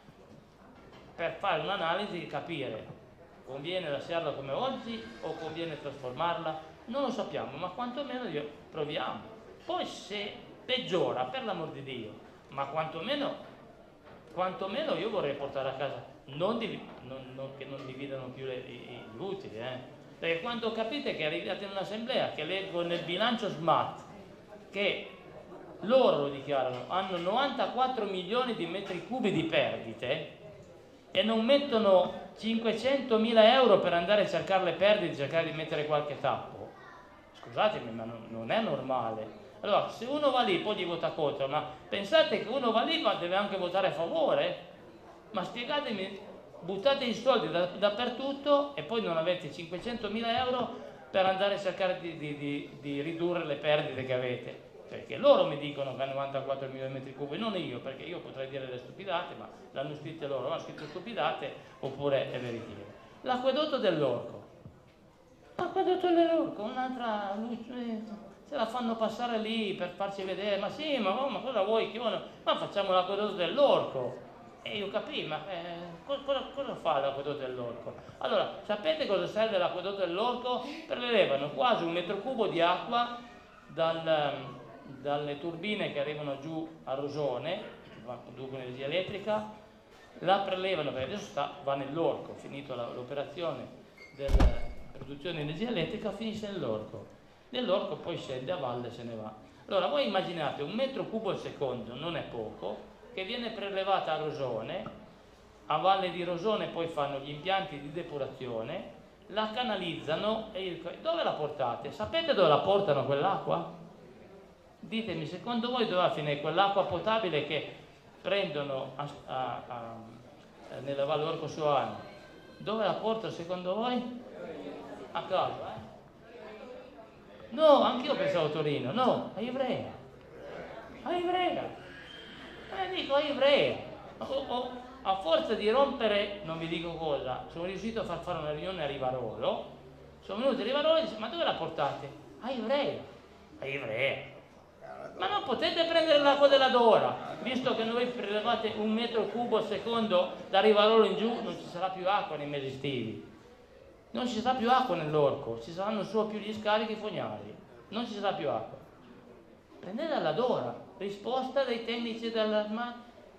Per fare un'analisi e capire conviene lasciarla come oggi o conviene trasformarla, non lo sappiamo, ma quantomeno io proviamo. Poi se peggiora, per l'amor di Dio, ma quantomeno, quantomeno io vorrei portare a casa, non, di, non, non, che non dividano più le, i, gli utili, eh. Perché quando capite che arrivate in un'assemblea, che leggo nel bilancio SMAT, che loro lo dichiarano, hanno novantaquattro milioni di metri cubi di perdite, e non mettono cinquecentomila euro per andare a cercare le perdite, cercare di mettere qualche tappo. Scusatemi, ma non, non è normale. Allora, se uno va lì poi gli vota contro, ma pensate che uno va lì ma deve anche votare a favore? Ma spiegatemi, buttate i soldi da, dappertutto e poi non avete cinquecentomila euro per andare a cercare di, di, di, di ridurre le perdite che avete. Perché loro mi dicono che hanno novantaquattro milioni di metri cubi, non io, perché io potrei dire le stupidate, ma l'hanno scritte loro, hanno scritto stupidate oppure è veritiero. L'acquedotto dell'Orco. L'acquedotto dell'Orco, un'altra luce, se la fanno passare lì per farci vedere, ma sì, ma, oh, ma cosa vuoi che uno, ma facciamo l'acquedotto dell'Orco. E io capì, ma eh, cosa, cosa fa l'acquedotto dell'Orco? Allora, sapete cosa serve l'acquedotto dell'Orco? Prelevano quasi un metro cubo di acqua dal... dalle turbine che arrivano giù a Rosone, producono energia elettrica, la prelevano, perché adesso sta, va nell'Orco, finito la, l'operazione della produzione di energia elettrica, finisce nell'Orco. Nell'Orco poi scende a valle e se ne va. Allora voi immaginate un metro cubo al secondo, non è poco, che viene prelevata a Rosone, a valle di Rosone poi fanno gli impianti di depurazione, la canalizzano e il, dove la portate? Sapete dove la portano quell'acqua? Ditemi, secondo voi dove va a finire quell'acqua potabile che prendono a, a, a, nella Valle Orco Soano? Dove la portano secondo voi? A casa, eh? No, anch'io pensavo a Torino, no, a Ivrea. A Ivrea. Eh, dico a Ivrea. Oh, oh, a forza di rompere, non vi dico cosa, sono riuscito a far fare una riunione a Rivarolo, sono venuti a Rivarolo e dice, ma dove la portate? A Ivrea. A Ivrea. Ma non potete prendere l'acqua della Dora, visto che voi prelevate un metro cubo al secondo da Rivarolo in giù, non ci sarà più acqua nei mesi estivi, non ci sarà più acqua nell'Orco, ci saranno solo più gli scarichi fognari, non ci sarà più acqua. Prendete dalla Dora, risposta dei tecnici della SMAT.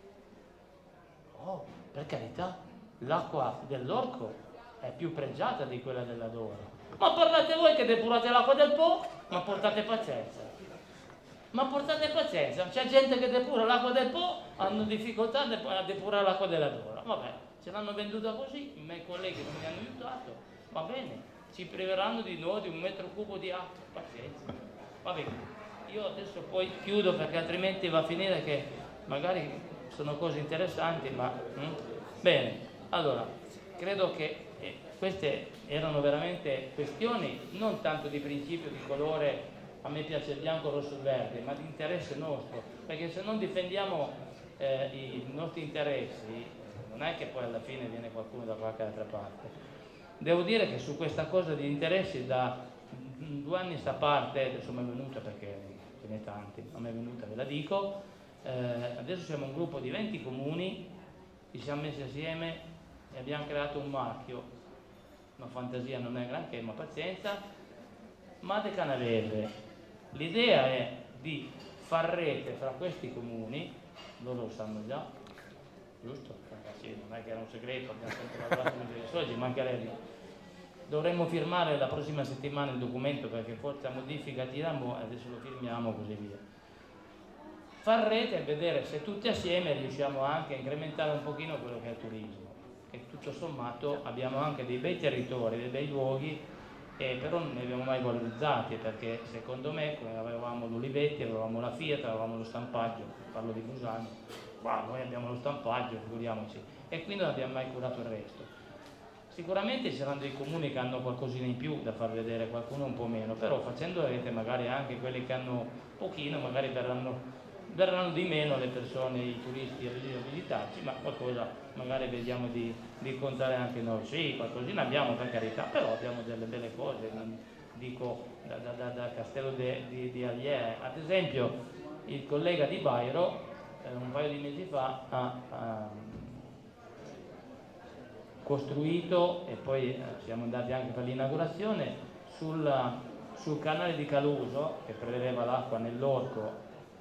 Oh, per carità, l'acqua dell'Orco è più pregiata di quella della Dora. Ma parlate voi che depurate l'acqua del Po, ma portate pazienza. Ma portate pazienza, c'è gente che depura l'acqua del Po, hanno difficoltà a depurare l'acqua della Dora. Vabbè, ce l'hanno venduta così, i miei colleghi non mi hanno aiutato, va bene, ci priveranno di noi di un metro cubo di acqua, pazienza. Va bene, io adesso poi chiudo perché altrimenti va a finire che magari sono cose interessanti, ma... Hm? Bene, allora, credo che eh, queste erano veramente questioni non tanto di principio, di colore, a me piace il bianco, il rosso, il verde, ma di interesse nostro, perché se non difendiamo eh, i nostri interessi, non è che poi alla fine viene qualcuno da qualche altra parte. Devo dire che su questa cosa di interessi da due anni sta parte, adesso mi è venuta perché ce n'è tanti, non mi è venuta, ve la dico, eh, adesso siamo un gruppo di venti comuni, ci siamo messi assieme e abbiamo creato un marchio, una fantasia non è granché, ma pazienza, Made Canavese. L'idea è di far rete fra questi comuni, loro lo sanno già, giusto? Sì, non è che era un segreto, abbiamo sempre lavorato con i soldi, mancherebbe. Dovremmo firmare la prossima settimana il documento perché forse a modifica tiriamo, adesso lo firmiamo così via. Far rete e vedere se tutti assieme riusciamo anche a incrementare un pochino quello che è il turismo. E tutto sommato abbiamo anche dei bei territori, dei bei luoghi, e però non ne abbiamo mai valorizzati perché secondo me, come avevamo l'Olivetti, avevamo la Fiat, avevamo lo stampaggio, parlo di Busani, wow, noi abbiamo lo stampaggio, figuriamoci, e quindi non abbiamo mai curato il resto. Sicuramente ci saranno dei comuni che hanno qualcosina in più da far vedere, qualcuno un po' meno, però facendo rete magari anche quelli che hanno pochino, magari verranno, verranno di meno le persone, i turisti a visitarci, ma qualcosa magari vediamo di, di contare anche noi. Sì, qualcosina abbiamo per carità, però abbiamo delle belle cose, dico da, da, da Castello de, di, di Allier. Ad esempio il collega di Bairo eh, un paio di mesi fa ha, ha costruito, e poi eh, siamo andati anche per l'inaugurazione, sul, sul canale di Caluso che prevedeva l'acqua nell'Orco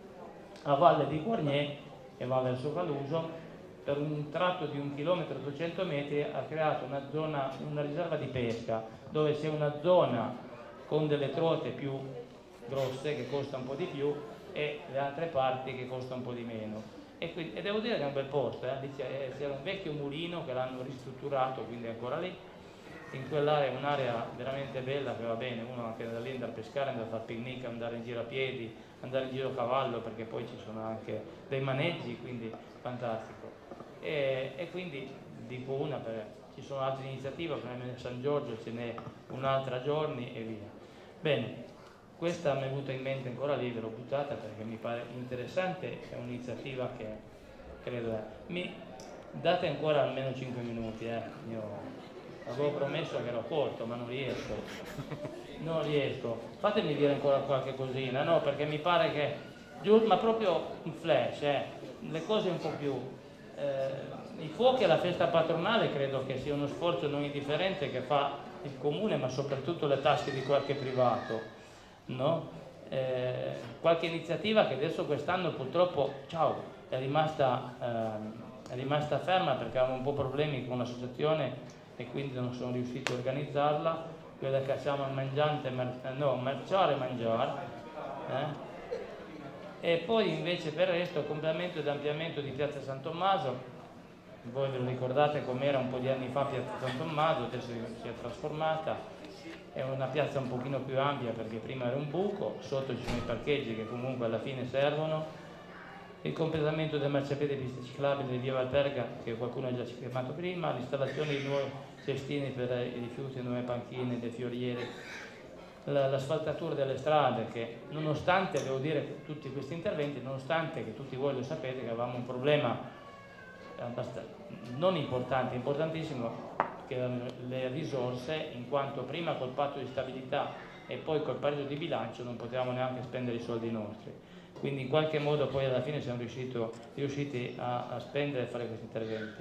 a valle di Quarnier e va verso Caluso, per un tratto di un chilometro e duecento metri ha creato una zona, una riserva di pesca dove c'è una zona con delle trote più grosse che costa un po' di più e le altre parti che costa un po' di meno. E, quindi, e devo dire che è un bel posto, eh? Lì c'era un vecchio mulino che l'hanno ristrutturato, quindi è ancora lì. In quell'area è un'area veramente bella che va bene, uno anche da lì andare a pescare, andare a fare picnic, andare in giro a piedi, andare in giro a cavallo perché poi ci sono anche dei maneggi, quindi fantastico. E, e quindi dico una, per, ci sono altre iniziative, come San Giorgio ce n'è un'altra a giorni e via. Bene, questa mi è venuta in mente ancora lì, ve l'ho buttata perché mi pare interessante, è un'iniziativa che credo è. Mi date ancora almeno cinque minuti, eh? Io avevo promesso che ero corto, ma non riesco, non riesco. Fatemi dire ancora qualche cosina, no? Perché mi pare che, giù, ma proprio un flash, eh? Le cose un po' più... Eh, i fuochi alla festa patronale credo che sia uno sforzo non indifferente che fa il comune, ma soprattutto le tasche di qualche privato, no? Eh, qualche iniziativa che adesso quest'anno purtroppo ciao, è rimasta, eh, è rimasta ferma perché avevamo un po' problemi con l'associazione e quindi non sono riusciti a organizzarla, quella che chiama mangiante, no, marciare e mangiare. Eh? E poi invece per il resto complemento ed ampliamento di Piazza San Tommaso, voi ve lo ricordate com'era un po' di anni fa Piazza San Tommaso, adesso si è trasformata, è una piazza un pochino più ampia perché prima era un buco, sotto ci sono i parcheggi che comunque alla fine servono, il completamento del marciapiede e piste ciclabili di via Valperga che qualcuno ha già firmato prima, l'installazione di nuovi cestini per i rifiuti, nuove panchine, dei fiorieri, l'asfaltatura delle strade che nonostante, devo dire, tutti questi interventi, nonostante che tutti voi lo sapete che avevamo un problema non importante, importantissimo, che erano le risorse, in quanto prima col patto di stabilità e poi col pareggio di bilancio non potevamo neanche spendere i soldi nostri, quindi in qualche modo poi alla fine siamo riusciti, riusciti a, a spendere e fare questi interventi.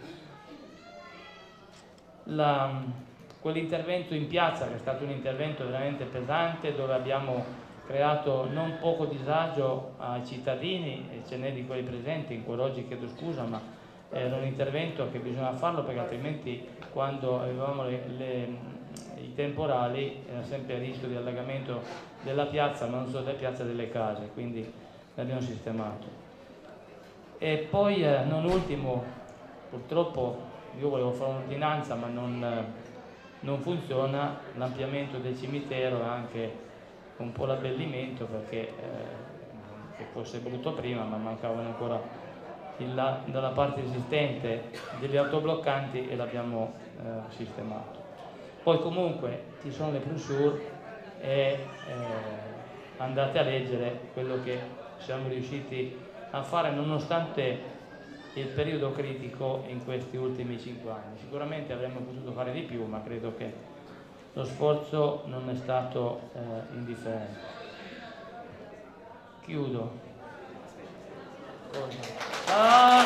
La, quell'intervento in piazza che è stato un intervento veramente pesante dove abbiamo creato non poco disagio ai cittadini e ce n'è di quelli presenti, in cui oggi chiedo scusa, ma era un intervento che bisognava farlo perché altrimenti quando avevamo le, le, i temporali era sempre a rischio di allagamento della piazza, ma non solo della piazza, delle case, quindi l'abbiamo sistemato. E poi eh, non ultimo, purtroppo io volevo fare un'ordinanza ma non, eh, non funziona, l'ampliamento del cimitero e anche un po' l'abbellimento, perché eh, che fosse brutto prima ma mancavano ancora il, la, dalla parte esistente degli autobloccanti e l'abbiamo eh, sistemato. Poi comunque ci sono le brochure e eh, andate a leggere quello che siamo riusciti a fare nonostante il periodo critico in questi ultimi cinque anni. Sicuramente avremmo potuto fare di più, ma credo che lo sforzo non è stato eh, indifferente. Chiudo. Cosa? Ah,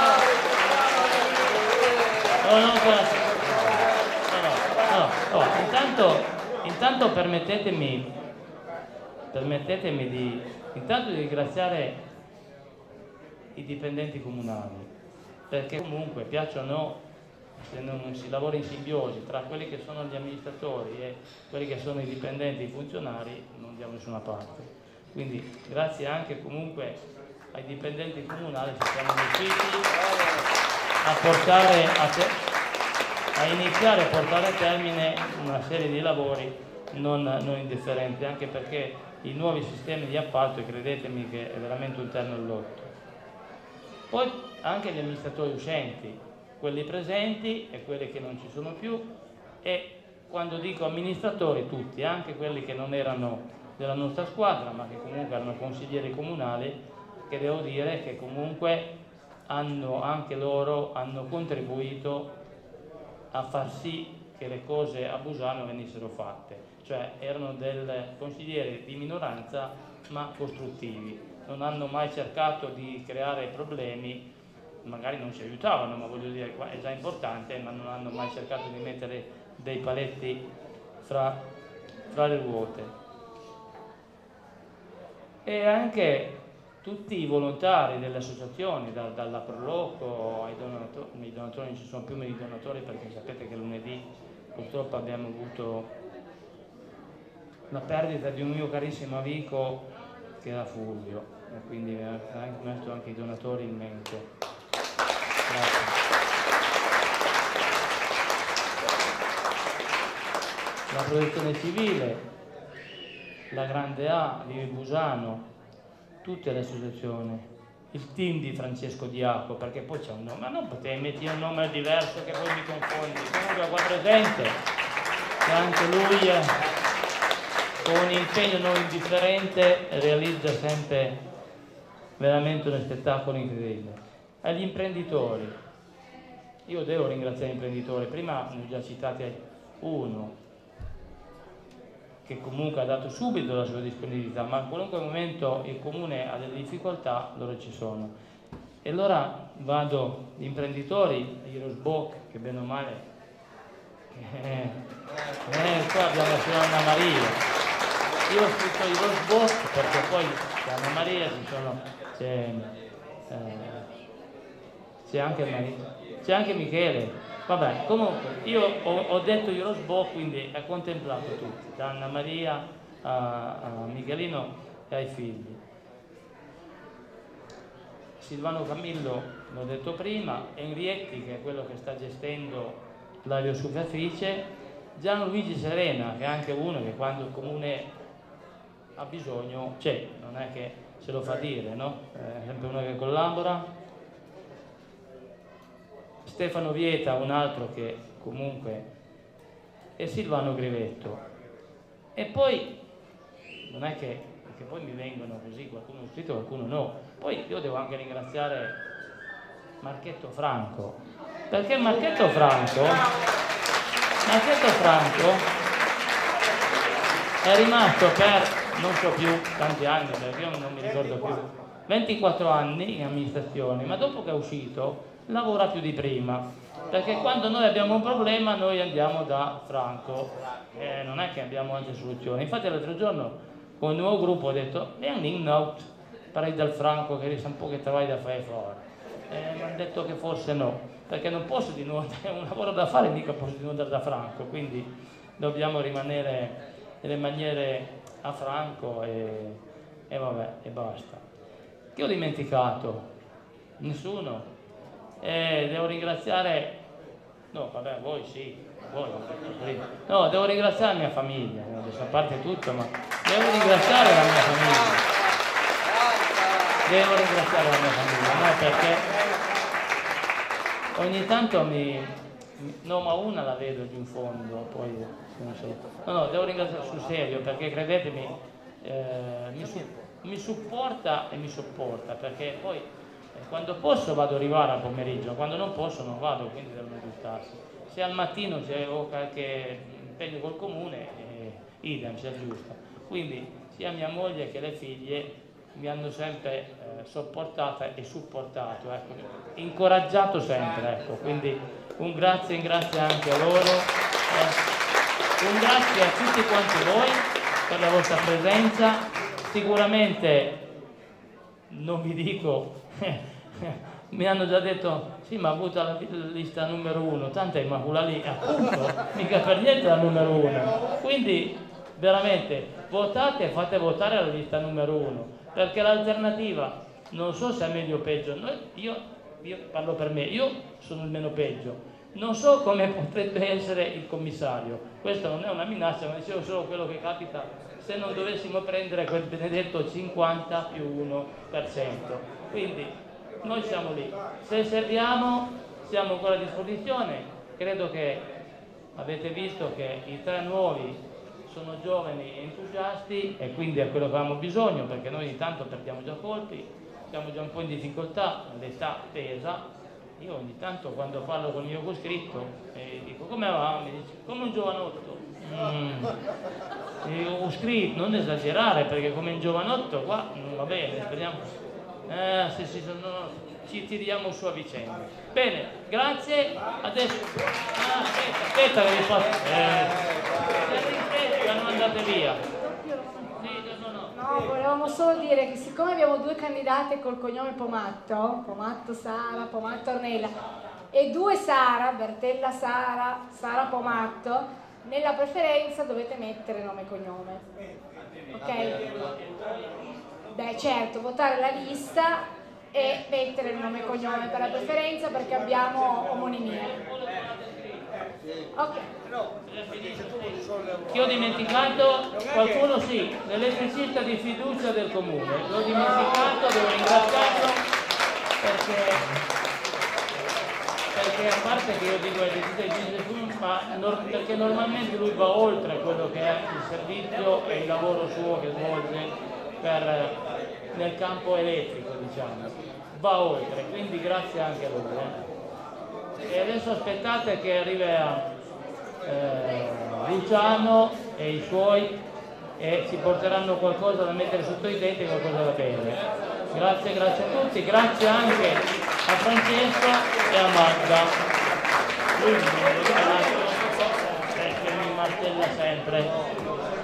no, no, no, no, no, no, no. Intanto, intanto permettetemi, permettetemi di, intanto di ringraziare i dipendenti comunali, perché comunque piacciono o no, se non si lavora in simbiosi tra quelli che sono gli amministratori e quelli che sono i dipendenti e i funzionari, non andiamo da nessuna parte. Quindi grazie anche comunque ai dipendenti comunali ci siamo riusciti a portare a, te, a iniziare a portare a termine una serie di lavori non, non indifferenti, anche perché i nuovi sistemi di appalto, credetemi che è veramente un terno al lotto. Poi anche gli amministratori uscenti, quelli presenti e quelli che non ci sono più, e quando dico amministratori tutti, anche quelli che non erano della nostra squadra ma che comunque erano consiglieri comunali, che devo dire che comunque hanno anche loro hanno contribuito a far sì che le cose a Busano venissero fatte, cioè erano dei consiglieri di minoranza ma costruttivi, non hanno mai cercato di creare problemi, magari non ci aiutavano, ma voglio dire è già importante, ma non hanno mai cercato di mettere dei paletti fra, fra le ruote. E anche tutti i volontari delle associazioni, da, dalla Proloco ai donatori, i donatori non ci sono più, ma i donatori, perché sapete che lunedì purtroppo abbiamo avuto la perdita di un mio carissimo amico che era Fulvio, e quindi mi ha messo anche i donatori in mente. Grazie. La protezione civile, la Grande A di Busano, tutte le associazioni, il team di Francesco Diaco, perché poi c'è un nome, ma non potevi mettere un nome diverso che poi mi confondi, comunque qua presente, che anche lui è, con un impegno non indifferente realizza sempre veramente uno spettacolo incredibile. Agli imprenditori, io devo ringraziare gli imprenditori, prima ne ho già citati uno che comunque ha dato subito la sua disponibilità, ma in qualunque momento il comune ha delle difficoltà, loro ci sono. E allora vado, gli imprenditori, gli Rosbock, che bene o male, eh, eh, qua abbiamo la signora Anna Maria. Io ho scritto i Rosbock perché poi c'è Anna Maria, ci sono, c'è, eh, c'è anche Maria, c'è anche Michele. Vabbè, comunque io ho, ho detto i Rosbock, quindi ha contemplato tutti, da Anna Maria a, a Michelino e ai figli. Silvano Camillo, l'ho detto prima, Enrietti, che è quello che sta gestendo l'aerosuperficie, Gianluigi Serena, che è anche uno che quando il comune ha bisogno c'è, non è che se lo fa dire, no? È sempre uno che collabora. Stefano Vieta, un altro che comunque, e Silvano Grivetto. E poi non è che, perché poi mi vengono così, qualcuno è scritto, qualcuno no. Poi io devo anche ringraziare Marchetto Franco, perché Marchetto Franco Marchetto Franco è rimasto per non so più tanti anni, perché io non mi ricordo più, ventiquattro anni in amministrazione, ma dopo che è uscito lavora più di prima, perché quando noi abbiamo un problema noi andiamo da Franco, eh, non è che abbiamo altre soluzioni. Infatti l'altro giorno con il nuovo gruppo ho detto vieni in note, parli dal Franco che riesce un po' che trovi da fare fuori, eh, mi hanno detto che forse no, perché non posso di nuovo, è un lavoro da fare, mica posso di nuovo da Franco, quindi dobbiamo rimanere nelle maniere a Franco e, e vabbè, e basta. Chi ho dimenticato? Nessuno. E devo ringraziare, no vabbè voi sì, voi. No, devo ringraziare la mia famiglia, adesso a parte tutto, ma devo ringraziare la mia famiglia. Devo ringraziare la mia famiglia, no, perché ogni tanto mi, no, ma una la vedo giù in fondo, poi non so. No, no, devo ringraziare sul serio, perché credetemi, eh, mi, su, mi supporta e mi sopporta, perché poi eh, quando posso vado a arrivare al pomeriggio, quando non posso non vado, quindi devono aiutarsi. Se al mattino c'è qualche impegno col comune, eh, idem, se è giusto. Quindi sia mia moglie che le figlie mi hanno sempre eh, sopportata e supportato, ecco, incoraggiato sempre, ecco. Quindi un grazie, un grazie anche a loro, eh, un grazie a tutti quanti voi per la vostra presenza. Sicuramente non vi dico, mi hanno già detto sì, ma butta la lista numero uno, tanto è Immacolata lì, appunto, mica per niente la numero uno. Quindi veramente votate e fate votare la lista numero uno, perché l'alternativa non so se è meglio o peggio. Noi, io, io parlo per me, io sono il meno peggio, non so come potrebbe essere il commissario. Questa non è una minaccia, ma dicevo solo quello che capita se non dovessimo prendere quel benedetto cinquanta più uno per cento. Quindi noi siamo lì, se serviamo siamo ancora a disposizione. Credo che avete visto che i tre nuovi sono giovani e entusiasti, e quindi è quello che avevamo bisogno, perché noi intanto perdiamo già colpi, siamo già un po' in difficoltà, l'età pesa. Io ogni tanto quando parlo con il mio coscritto eh, dico come va? Mi dice come un giovanotto. Mm. Io scritto, non esagerare, perché come un giovanotto qua non va bene, speriamo. Eh, sì, sì, no, no, ci tiriamo su a vicenda. Bene, grazie. Adesso ah, aspetta, aspetta che vi faccio. Eh, non andate via. Sì, no, no. No, volevamo solo dire che siccome abbiamo due candidate col cognome Pomatto, Pomatto Sara, Pomatto Ornella, e due Sara, Bertella Sara, Sara Pomatto, nella preferenza dovete mettere nome e cognome. Ok? Beh, certo, votare la lista e mettere il nome e cognome per la preferenza, perché abbiamo omonimia. Ok. Chi ho dimenticato? Qualcuno sì, l'elettricista di fiducia del comune. L'ho dimenticato, devo ringraziarlo perché, perché a parte che io dico elettricista di fiducia, ma nor- perché normalmente lui va oltre quello che è il servizio e il lavoro suo che svolge per, nel campo elettrico, diciamo, va oltre, quindi grazie anche a lui. Eh. E adesso aspettate che arriva eh, Luciano e i suoi e ci porteranno qualcosa da mettere sotto i denti, qualcosa da bere. Grazie, grazie a tutti, grazie anche a Francesco e a Magda. Lui mi martella sempre.